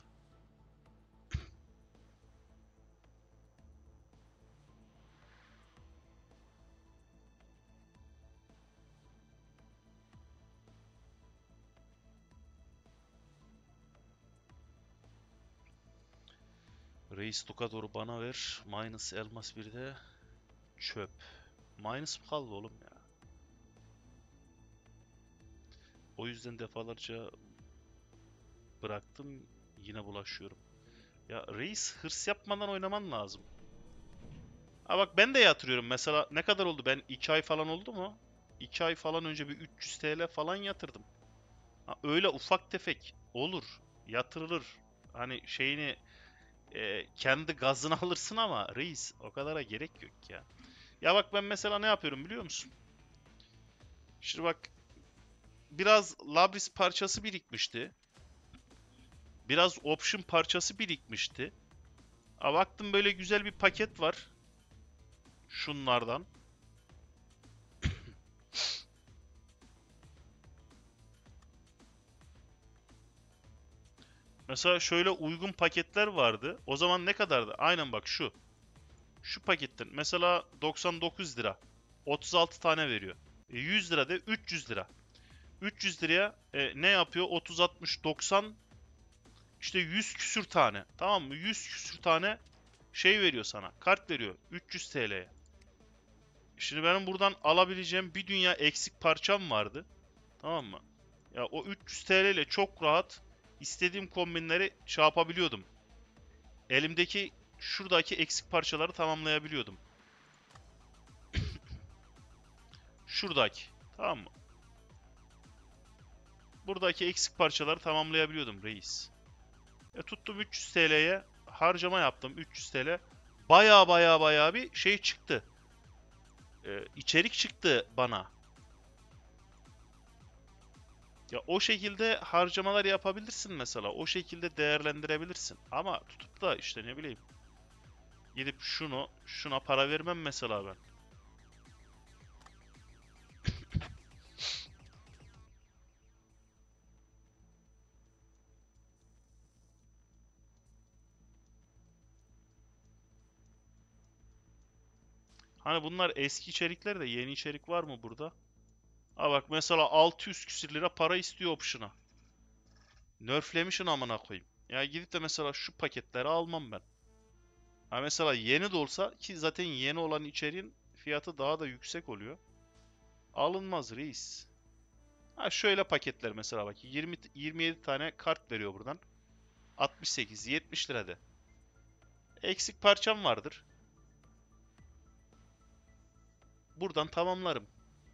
Reis Dukator'u bana ver. Minus elmas bir de çöp. Minus mı kaldı oğlum ya? O yüzden defalarca bıraktım. Yine bulaşıyorum. Ya reis hırs yapmadan oynaman lazım. Ha bak ben de yatırıyorum. Mesela ne kadar oldu? Ben iki ay falan oldu mu? iki ay falan önce bir üç yüz T L falan yatırdım. Ha, öyle ufak tefek olur. Yatırılır. Hani şeyini e, kendi gazını alırsın ama reis o kadara gerek yok ya. Ya bak ben mesela ne yapıyorum biliyor musun? Şimdi bak biraz Labris parçası birikmişti. Biraz Option parçası birikmişti. Ha, baktım böyle güzel bir paket var. Şunlardan. Mesela şöyle uygun paketler vardı. O zaman ne kadardı? Aynen bak şu. Şu paketten mesela doksan dokuz lira. otuz altı tane veriyor. E, yüz lira de üç yüz lira. üç yüz liraya e, ne yapıyor? otuz, altmış, doksan işte yüz küsür tane. Tamam mı? yüz küsür tane şey veriyor sana. Kart veriyor. üç yüz T L'ye. Şimdi benim buradan alabileceğim bir dünya eksik parçam vardı. Tamam mı? Ya o üç yüz T L ile çok rahat istediğim kombinleri şey yapabiliyordum. Elimdeki şuradaki eksik parçaları tamamlayabiliyordum. Şuradaki. Tamam mı? Buradaki eksik parçaları tamamlayabiliyordum reis. E tuttum üç yüz T L'ye harcama yaptım üç yüz T L. Baya baya baya bir şey çıktı. E, içerik çıktı bana. Ya o şekilde harcamalar yapabilirsin mesela. O şekilde değerlendirebilirsin. Ama tutup da işte ne bileyim gidip şunu şuna para vermem mesela ben. Hani bunlar eski içerikler de yeni içerik var mı burada? Ha bak mesela altı yüz küsür lira para istiyor option'a. Nerflemişsin amına koyayım. Ya gidip de mesela şu paketleri almam ben. Ha mesela yeni de olsa ki zaten yeni olan içeriğin fiyatı daha da yüksek oluyor. Alınmaz reis. Ha şöyle paketler mesela bak yirmi yirmi yedi tane kart veriyor buradan. altmış sekiz yetmiş lirada. Eksik parçam vardır. Buradan tamamlarım.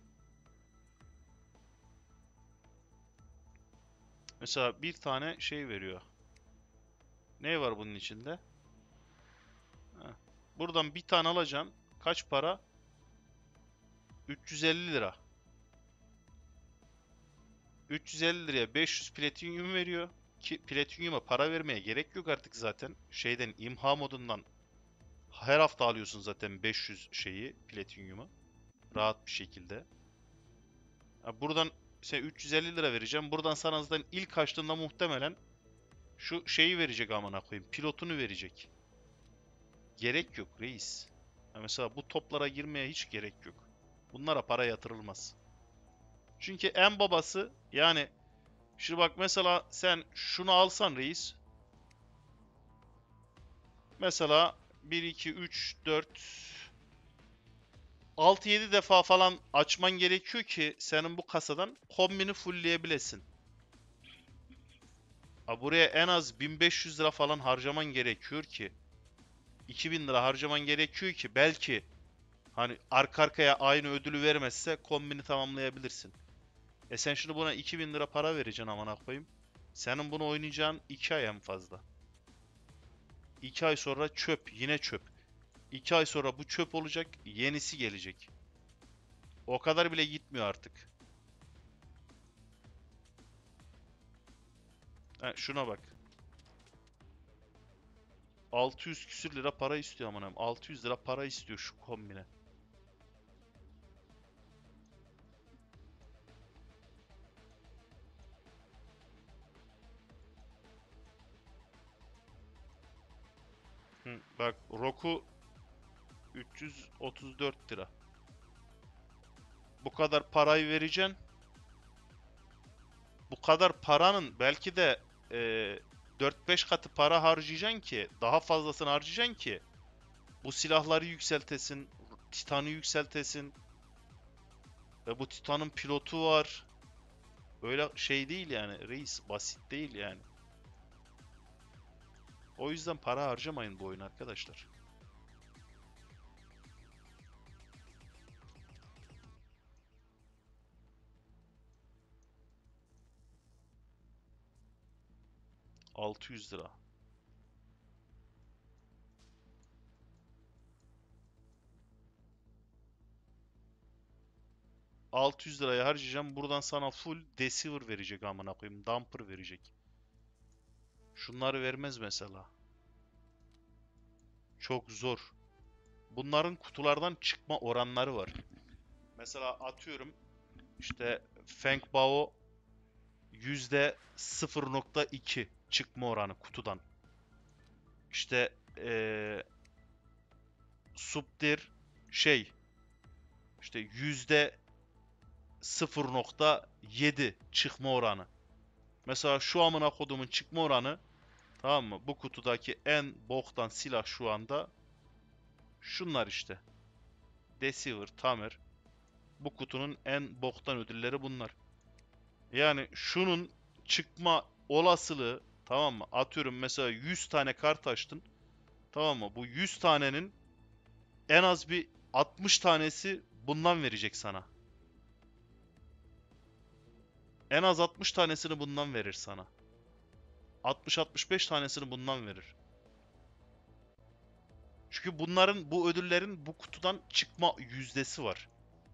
Mesela bir tane şey veriyor. Ne var bunun içinde? Heh. Buradan bir tane alacaksın. Kaç para? üç yüz elli lira. üç yüz elli liraya beş yüz platinyum veriyor. Ki platinyuma para vermeye gerek yok artık zaten. Şeyden imha modundan her hafta alıyorsun zaten beş yüz şeyi platinyumu. Rahat bir şekilde. Ha, buradan sen üç yüz elli lira vereceğim. Buradan sana zaten ilk açtığında muhtemelen şu şeyi verecek amına koyayım. Pilotunu verecek. Gerek yok reis. Ha, mesela bu toplara girmeye hiç gerek yok. Bunlara para yatırılmaz. Çünkü en babası yani şimdi bak mesela sen şunu alsan reis. Mesela bir, iki, üç, dört, altı, yedi defa falan açman gerekiyor ki senin bu kasadan kombini fullleyebilesin. Ha, buraya en az bin beş yüz lira falan harcaman gerekiyor ki iki bin lira harcaman gerekiyor ki belki hani arka arkaya aynı ödülü vermezse kombini tamamlayabilirsin. E sen şimdi buna iki bin lira para vereceksin amına koyayım. Senin bunu oynayacağın iki ay en fazla. iki ay sonra çöp, yine çöp. iki ay sonra bu çöp olacak, yenisi gelecek. O kadar bile gitmiyor artık. Ha, şuna bak. altı yüz küsür lira para istiyor amına. altı yüz lira para istiyor şu kombine. Hı, bak Roku üç yüz otuz dört lira. Bu kadar parayı vereceksin. Bu kadar paranın belki de e, dört beş katı para harcayacaksın ki, daha fazlasını harcayacaksın ki bu silahları yükseltesin, Titan'ı yükseltesin. Ve bu Titan'ın pilotu var. Öyle şey değil yani reis, basit değil yani. O yüzden para harcamayın bu oyun arkadaşlar. altı yüz lira. altı yüz liraya harcayacağım. Buradan sana full deceiver verecek amına koyayım. Dumper verecek. Şunları vermez mesela. Çok zor. Bunların kutulardan çıkma oranları var. Mesela atıyorum işte Feng Bao yüzde sıfır nokta iki çıkma oranı kutudan. İşte ee, Subdir şey işte yüzde sıfır nokta yedi çıkma oranı. Mesela şu amına kodumun çıkma oranı, tamam mı? Bu kutudaki en boktan silah şu anda şunlar işte. Deceiver, Tamer. Bu kutunun en boktan ödülleri bunlar. Yani şunun çıkma olasılığı, tamam mı? Atıyorum mesela yüz tane kart açtın. Tamam mı? Bu yüz tanenin en az bir altmış tanesi bundan verecek sana. En az altmış tanesini bundan verir sana. altmış altmış beş tanesini bundan verir. Çünkü bunların, bu ödüllerin bu kutudan çıkma yüzdesi var.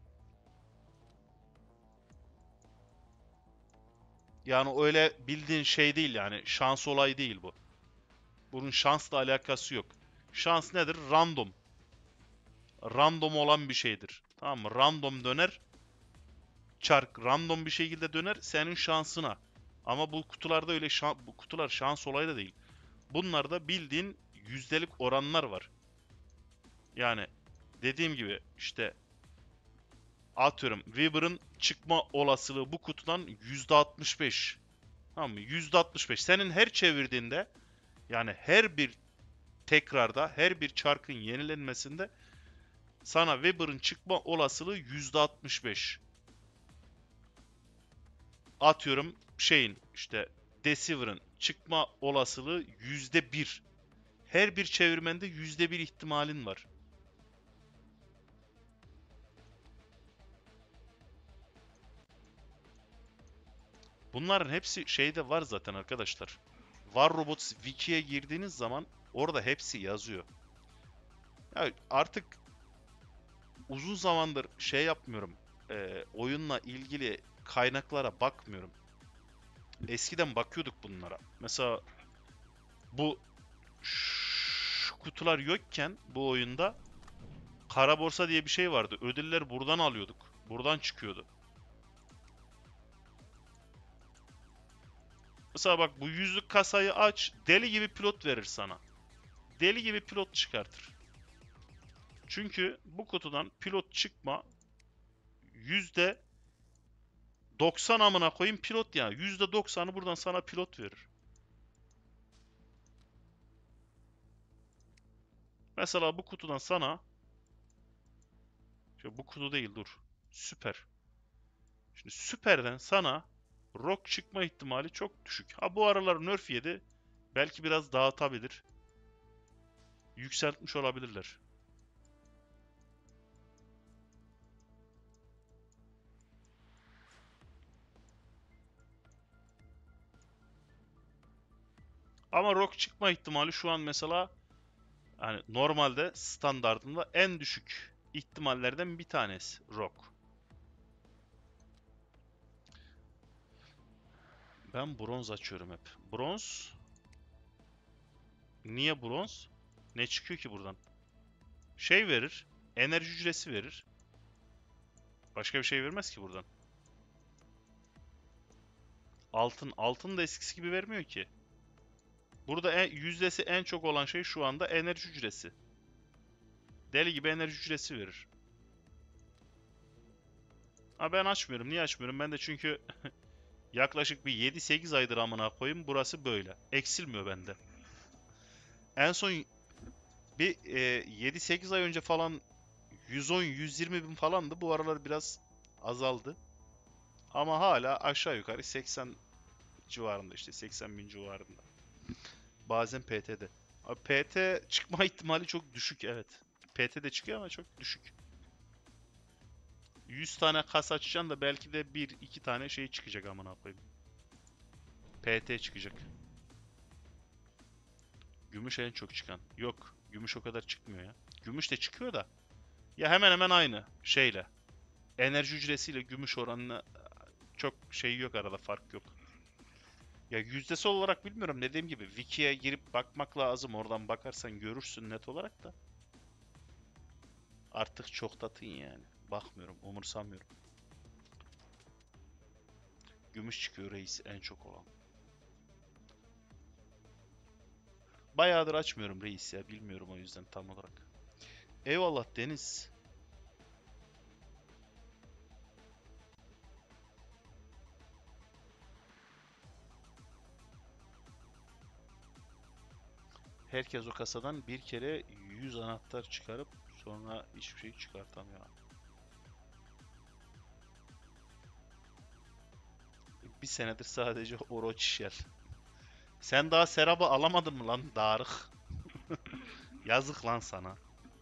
Yani öyle bildiğin şey değil yani. Şans olayı değil bu. Bunun şansla alakası yok. Şans nedir? Random. Random olan bir şeydir. Tamam mı? Random döner. Çark random bir şekilde döner senin şansına. Ama bu kutularda öyle şan, bu kutular şans olayı da değil. Bunlarda bildiğin yüzdelik oranlar var. Yani dediğim gibi işte atıyorum Weaver'ın çıkma olasılığı bu kutudan yüzde altmış beş. Tamam mı? yüzde altmış beş. Senin her çevirdiğinde yani her bir tekrarda her bir çarkın yenilenmesinde sana Weber'ın çıkma olasılığı yüzde altmış beş. Atıyorum şeyin işte Deceiver'ın çıkma olasılığı yüzde bir. Her bir çevirmende yüzde bir ihtimalin var. Bunların hepsi şeyde var zaten arkadaşlar. War Robots Wiki'ye girdiğiniz zaman orada hepsi yazıyor. Ya artık uzun zamandır şey yapmıyorum. E, oyunla ilgili kaynaklara bakmıyorum. Eskiden bakıyorduk bunlara. Mesela bu şu kutular yokken bu oyunda kara borsa diye bir şey vardı. Ödüller buradan alıyorduk. Buradan çıkıyordu. Mesela bak bu yüzlük kasayı aç. Deli gibi pilot verir sana. Deli gibi pilot çıkartır. Çünkü bu kutudan pilot çıkma yüzde doksan amına koyayım pilot yani. yüzde doksanı buradan sana pilot verir. Mesela bu kutudan sana şu bu kutu değil dur. Süper. Şimdi süperden sana rock çıkma ihtimali çok düşük. Ha bu aralar nerf yedi. Belki biraz dağıtabilir. Yükseltmiş olabilirler. Ama rock çıkma ihtimali şu an mesela hani normalde standartında en düşük ihtimallerden bir tanesi rock. Ben bronz açıyorum hep. Bronz. Niye bronz? Ne çıkıyor ki buradan? Şey verir. Enerji hücresi verir. Başka bir şey vermez ki buradan. Altın. Altın da eskisi gibi vermiyor ki. Burada en, yüzdesi en çok olan şey şu anda enerji hücresi. Deli gibi enerji hücresi verir. Ha ben açmıyorum. Niye açmıyorum? Ben de çünkü yaklaşık bir yedi sekiz aydır amına koyayım burası böyle. Eksilmiyor bende. En son bir e, yedi sekiz ay önce falan yüz on yüz yirmi bin falandı. Bu aralar biraz azaldı. Ama hala aşağı yukarı seksen civarında işte seksen bin civarında. Bazen P T'de. Abi P T çıkma ihtimali çok düşük evet. P T de çıkıyor ama çok düşük. yüz tane kas açacaksın da belki de bir iki tane şey çıkacak amına koyayım. P T çıkacak. Gümüş en çok çıkan. Yok. Gümüş o kadar çıkmıyor ya. Gümüş de çıkıyor da. Ya hemen hemen aynı şeyle. Enerji hücresiyle gümüş oranına çok şey yok arada fark yok. Ya yüzdesi olarak bilmiyorum dediğim gibi Wiki'ye girip bakmak lazım. Oradan bakarsan görürsün net olarak da. Artık çok tatın yani. Bakmıyorum, umursamıyorum. Gümüş çıkıyor reis en çok olan. Bayağıdır açmıyorum reis ya. Bilmiyorum o yüzden tam olarak. Eyvallah Deniz. Herkes o kasadan bir kere yüz anahtar çıkarıp sonra hiçbir şey çıkartamıyor. Bir senedir sadece Orochi. Sen daha Serap'ı alamadın mı lan Darık? Yazık lan sana.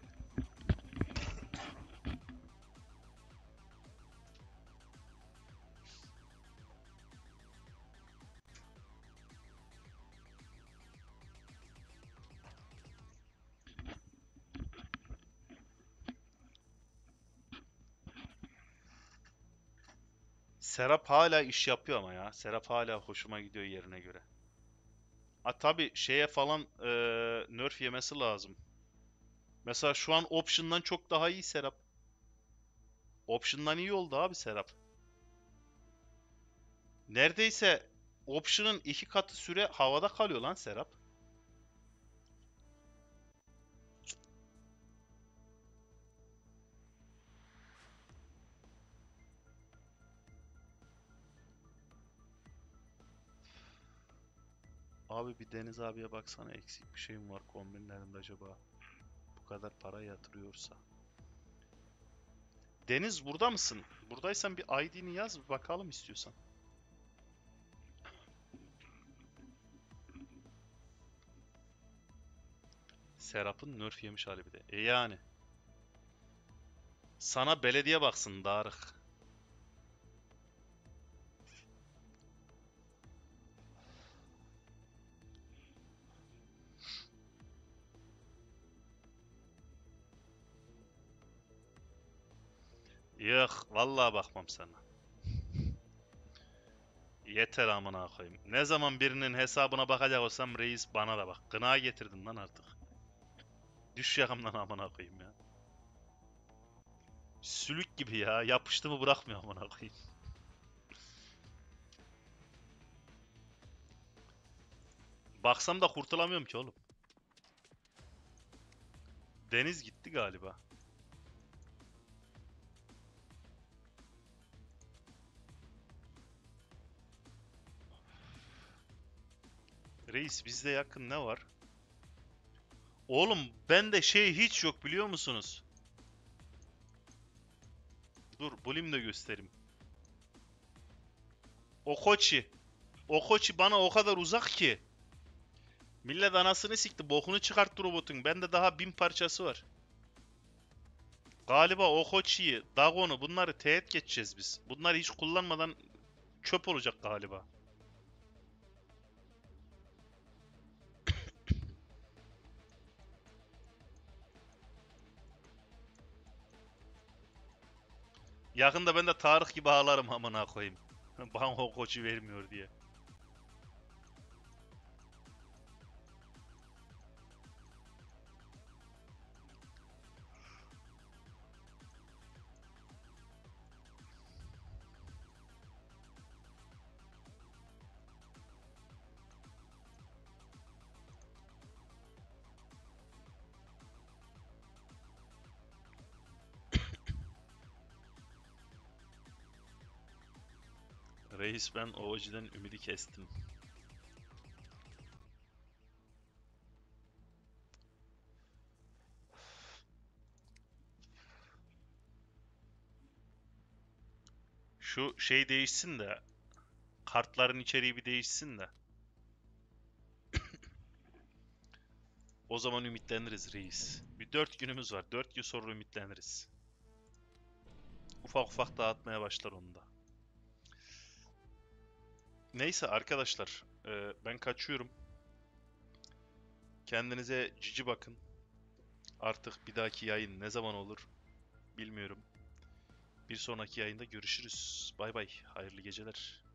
Serap hala iş yapıyor ama ya. Serap hala hoşuma gidiyor yerine göre. Ha tabi şeye falan eee nerf yemesi lazım. Mesela şu an Option'dan çok daha iyi Serap. Option'dan iyi oldu abi Serap. Neredeyse Option'ın iki katı süre havada kalıyor lan Serap. Abi bir Deniz abiye baksana, eksik bir şey mi var kombinlerinde acaba? Bu kadar para yatırıyorsa. Deniz burada mısın? Buradaysan bir I D'ni yaz, bir bakalım istiyorsan. Serap'ın nerf yemiş hali bir de. E yani. Sana belediye baksın Darık. Yok vallahi bakmam sana. Yeter amına koyayım. Ne zaman birinin hesabına bakacak olsam reis bana da bak. Gına getirdin lan artık. Düş yakamdan amına koyayım ya. Sülük gibi ya. Yapıştı mı bırakmıyor amına koyayım. Baksam da kurtulamıyorum ki oğlum. Deniz gitti galiba. Reis bizde yakın ne var? Oğlum bende şey hiç yok biliyor musunuz? Dur bulayım da göstereyim. Okochi. Okochi bana o kadar uzak ki. Millet anasını sikti. Bokunu çıkarttı robotun. Bende daha bin parçası var. Galiba Okochi'yi, Dagon'u bunları teğet geçeceğiz biz. Bunları hiç kullanmadan çöp olacak galiba. Yakında ben de Tarık gibi ağlarım amına koyayım. Bana Okochi vermiyor diye. Reis ben Okochi'den ümidi kestim. Şu şey değişsin de, kartların içeriği bir değişsin de. O zaman ümitleniriz reis. Bir dört günümüz var. Dört gün sonra ümitleniriz. Ufak ufak dağıtmaya başlar onu da. Neyse arkadaşlar, e, ben kaçıyorum. Kendinize cici bakın. Artık bir dahaki yayın ne zaman olur bilmiyorum. Bir sonraki yayında görüşürüz. Bay bay. Hayırlı geceler.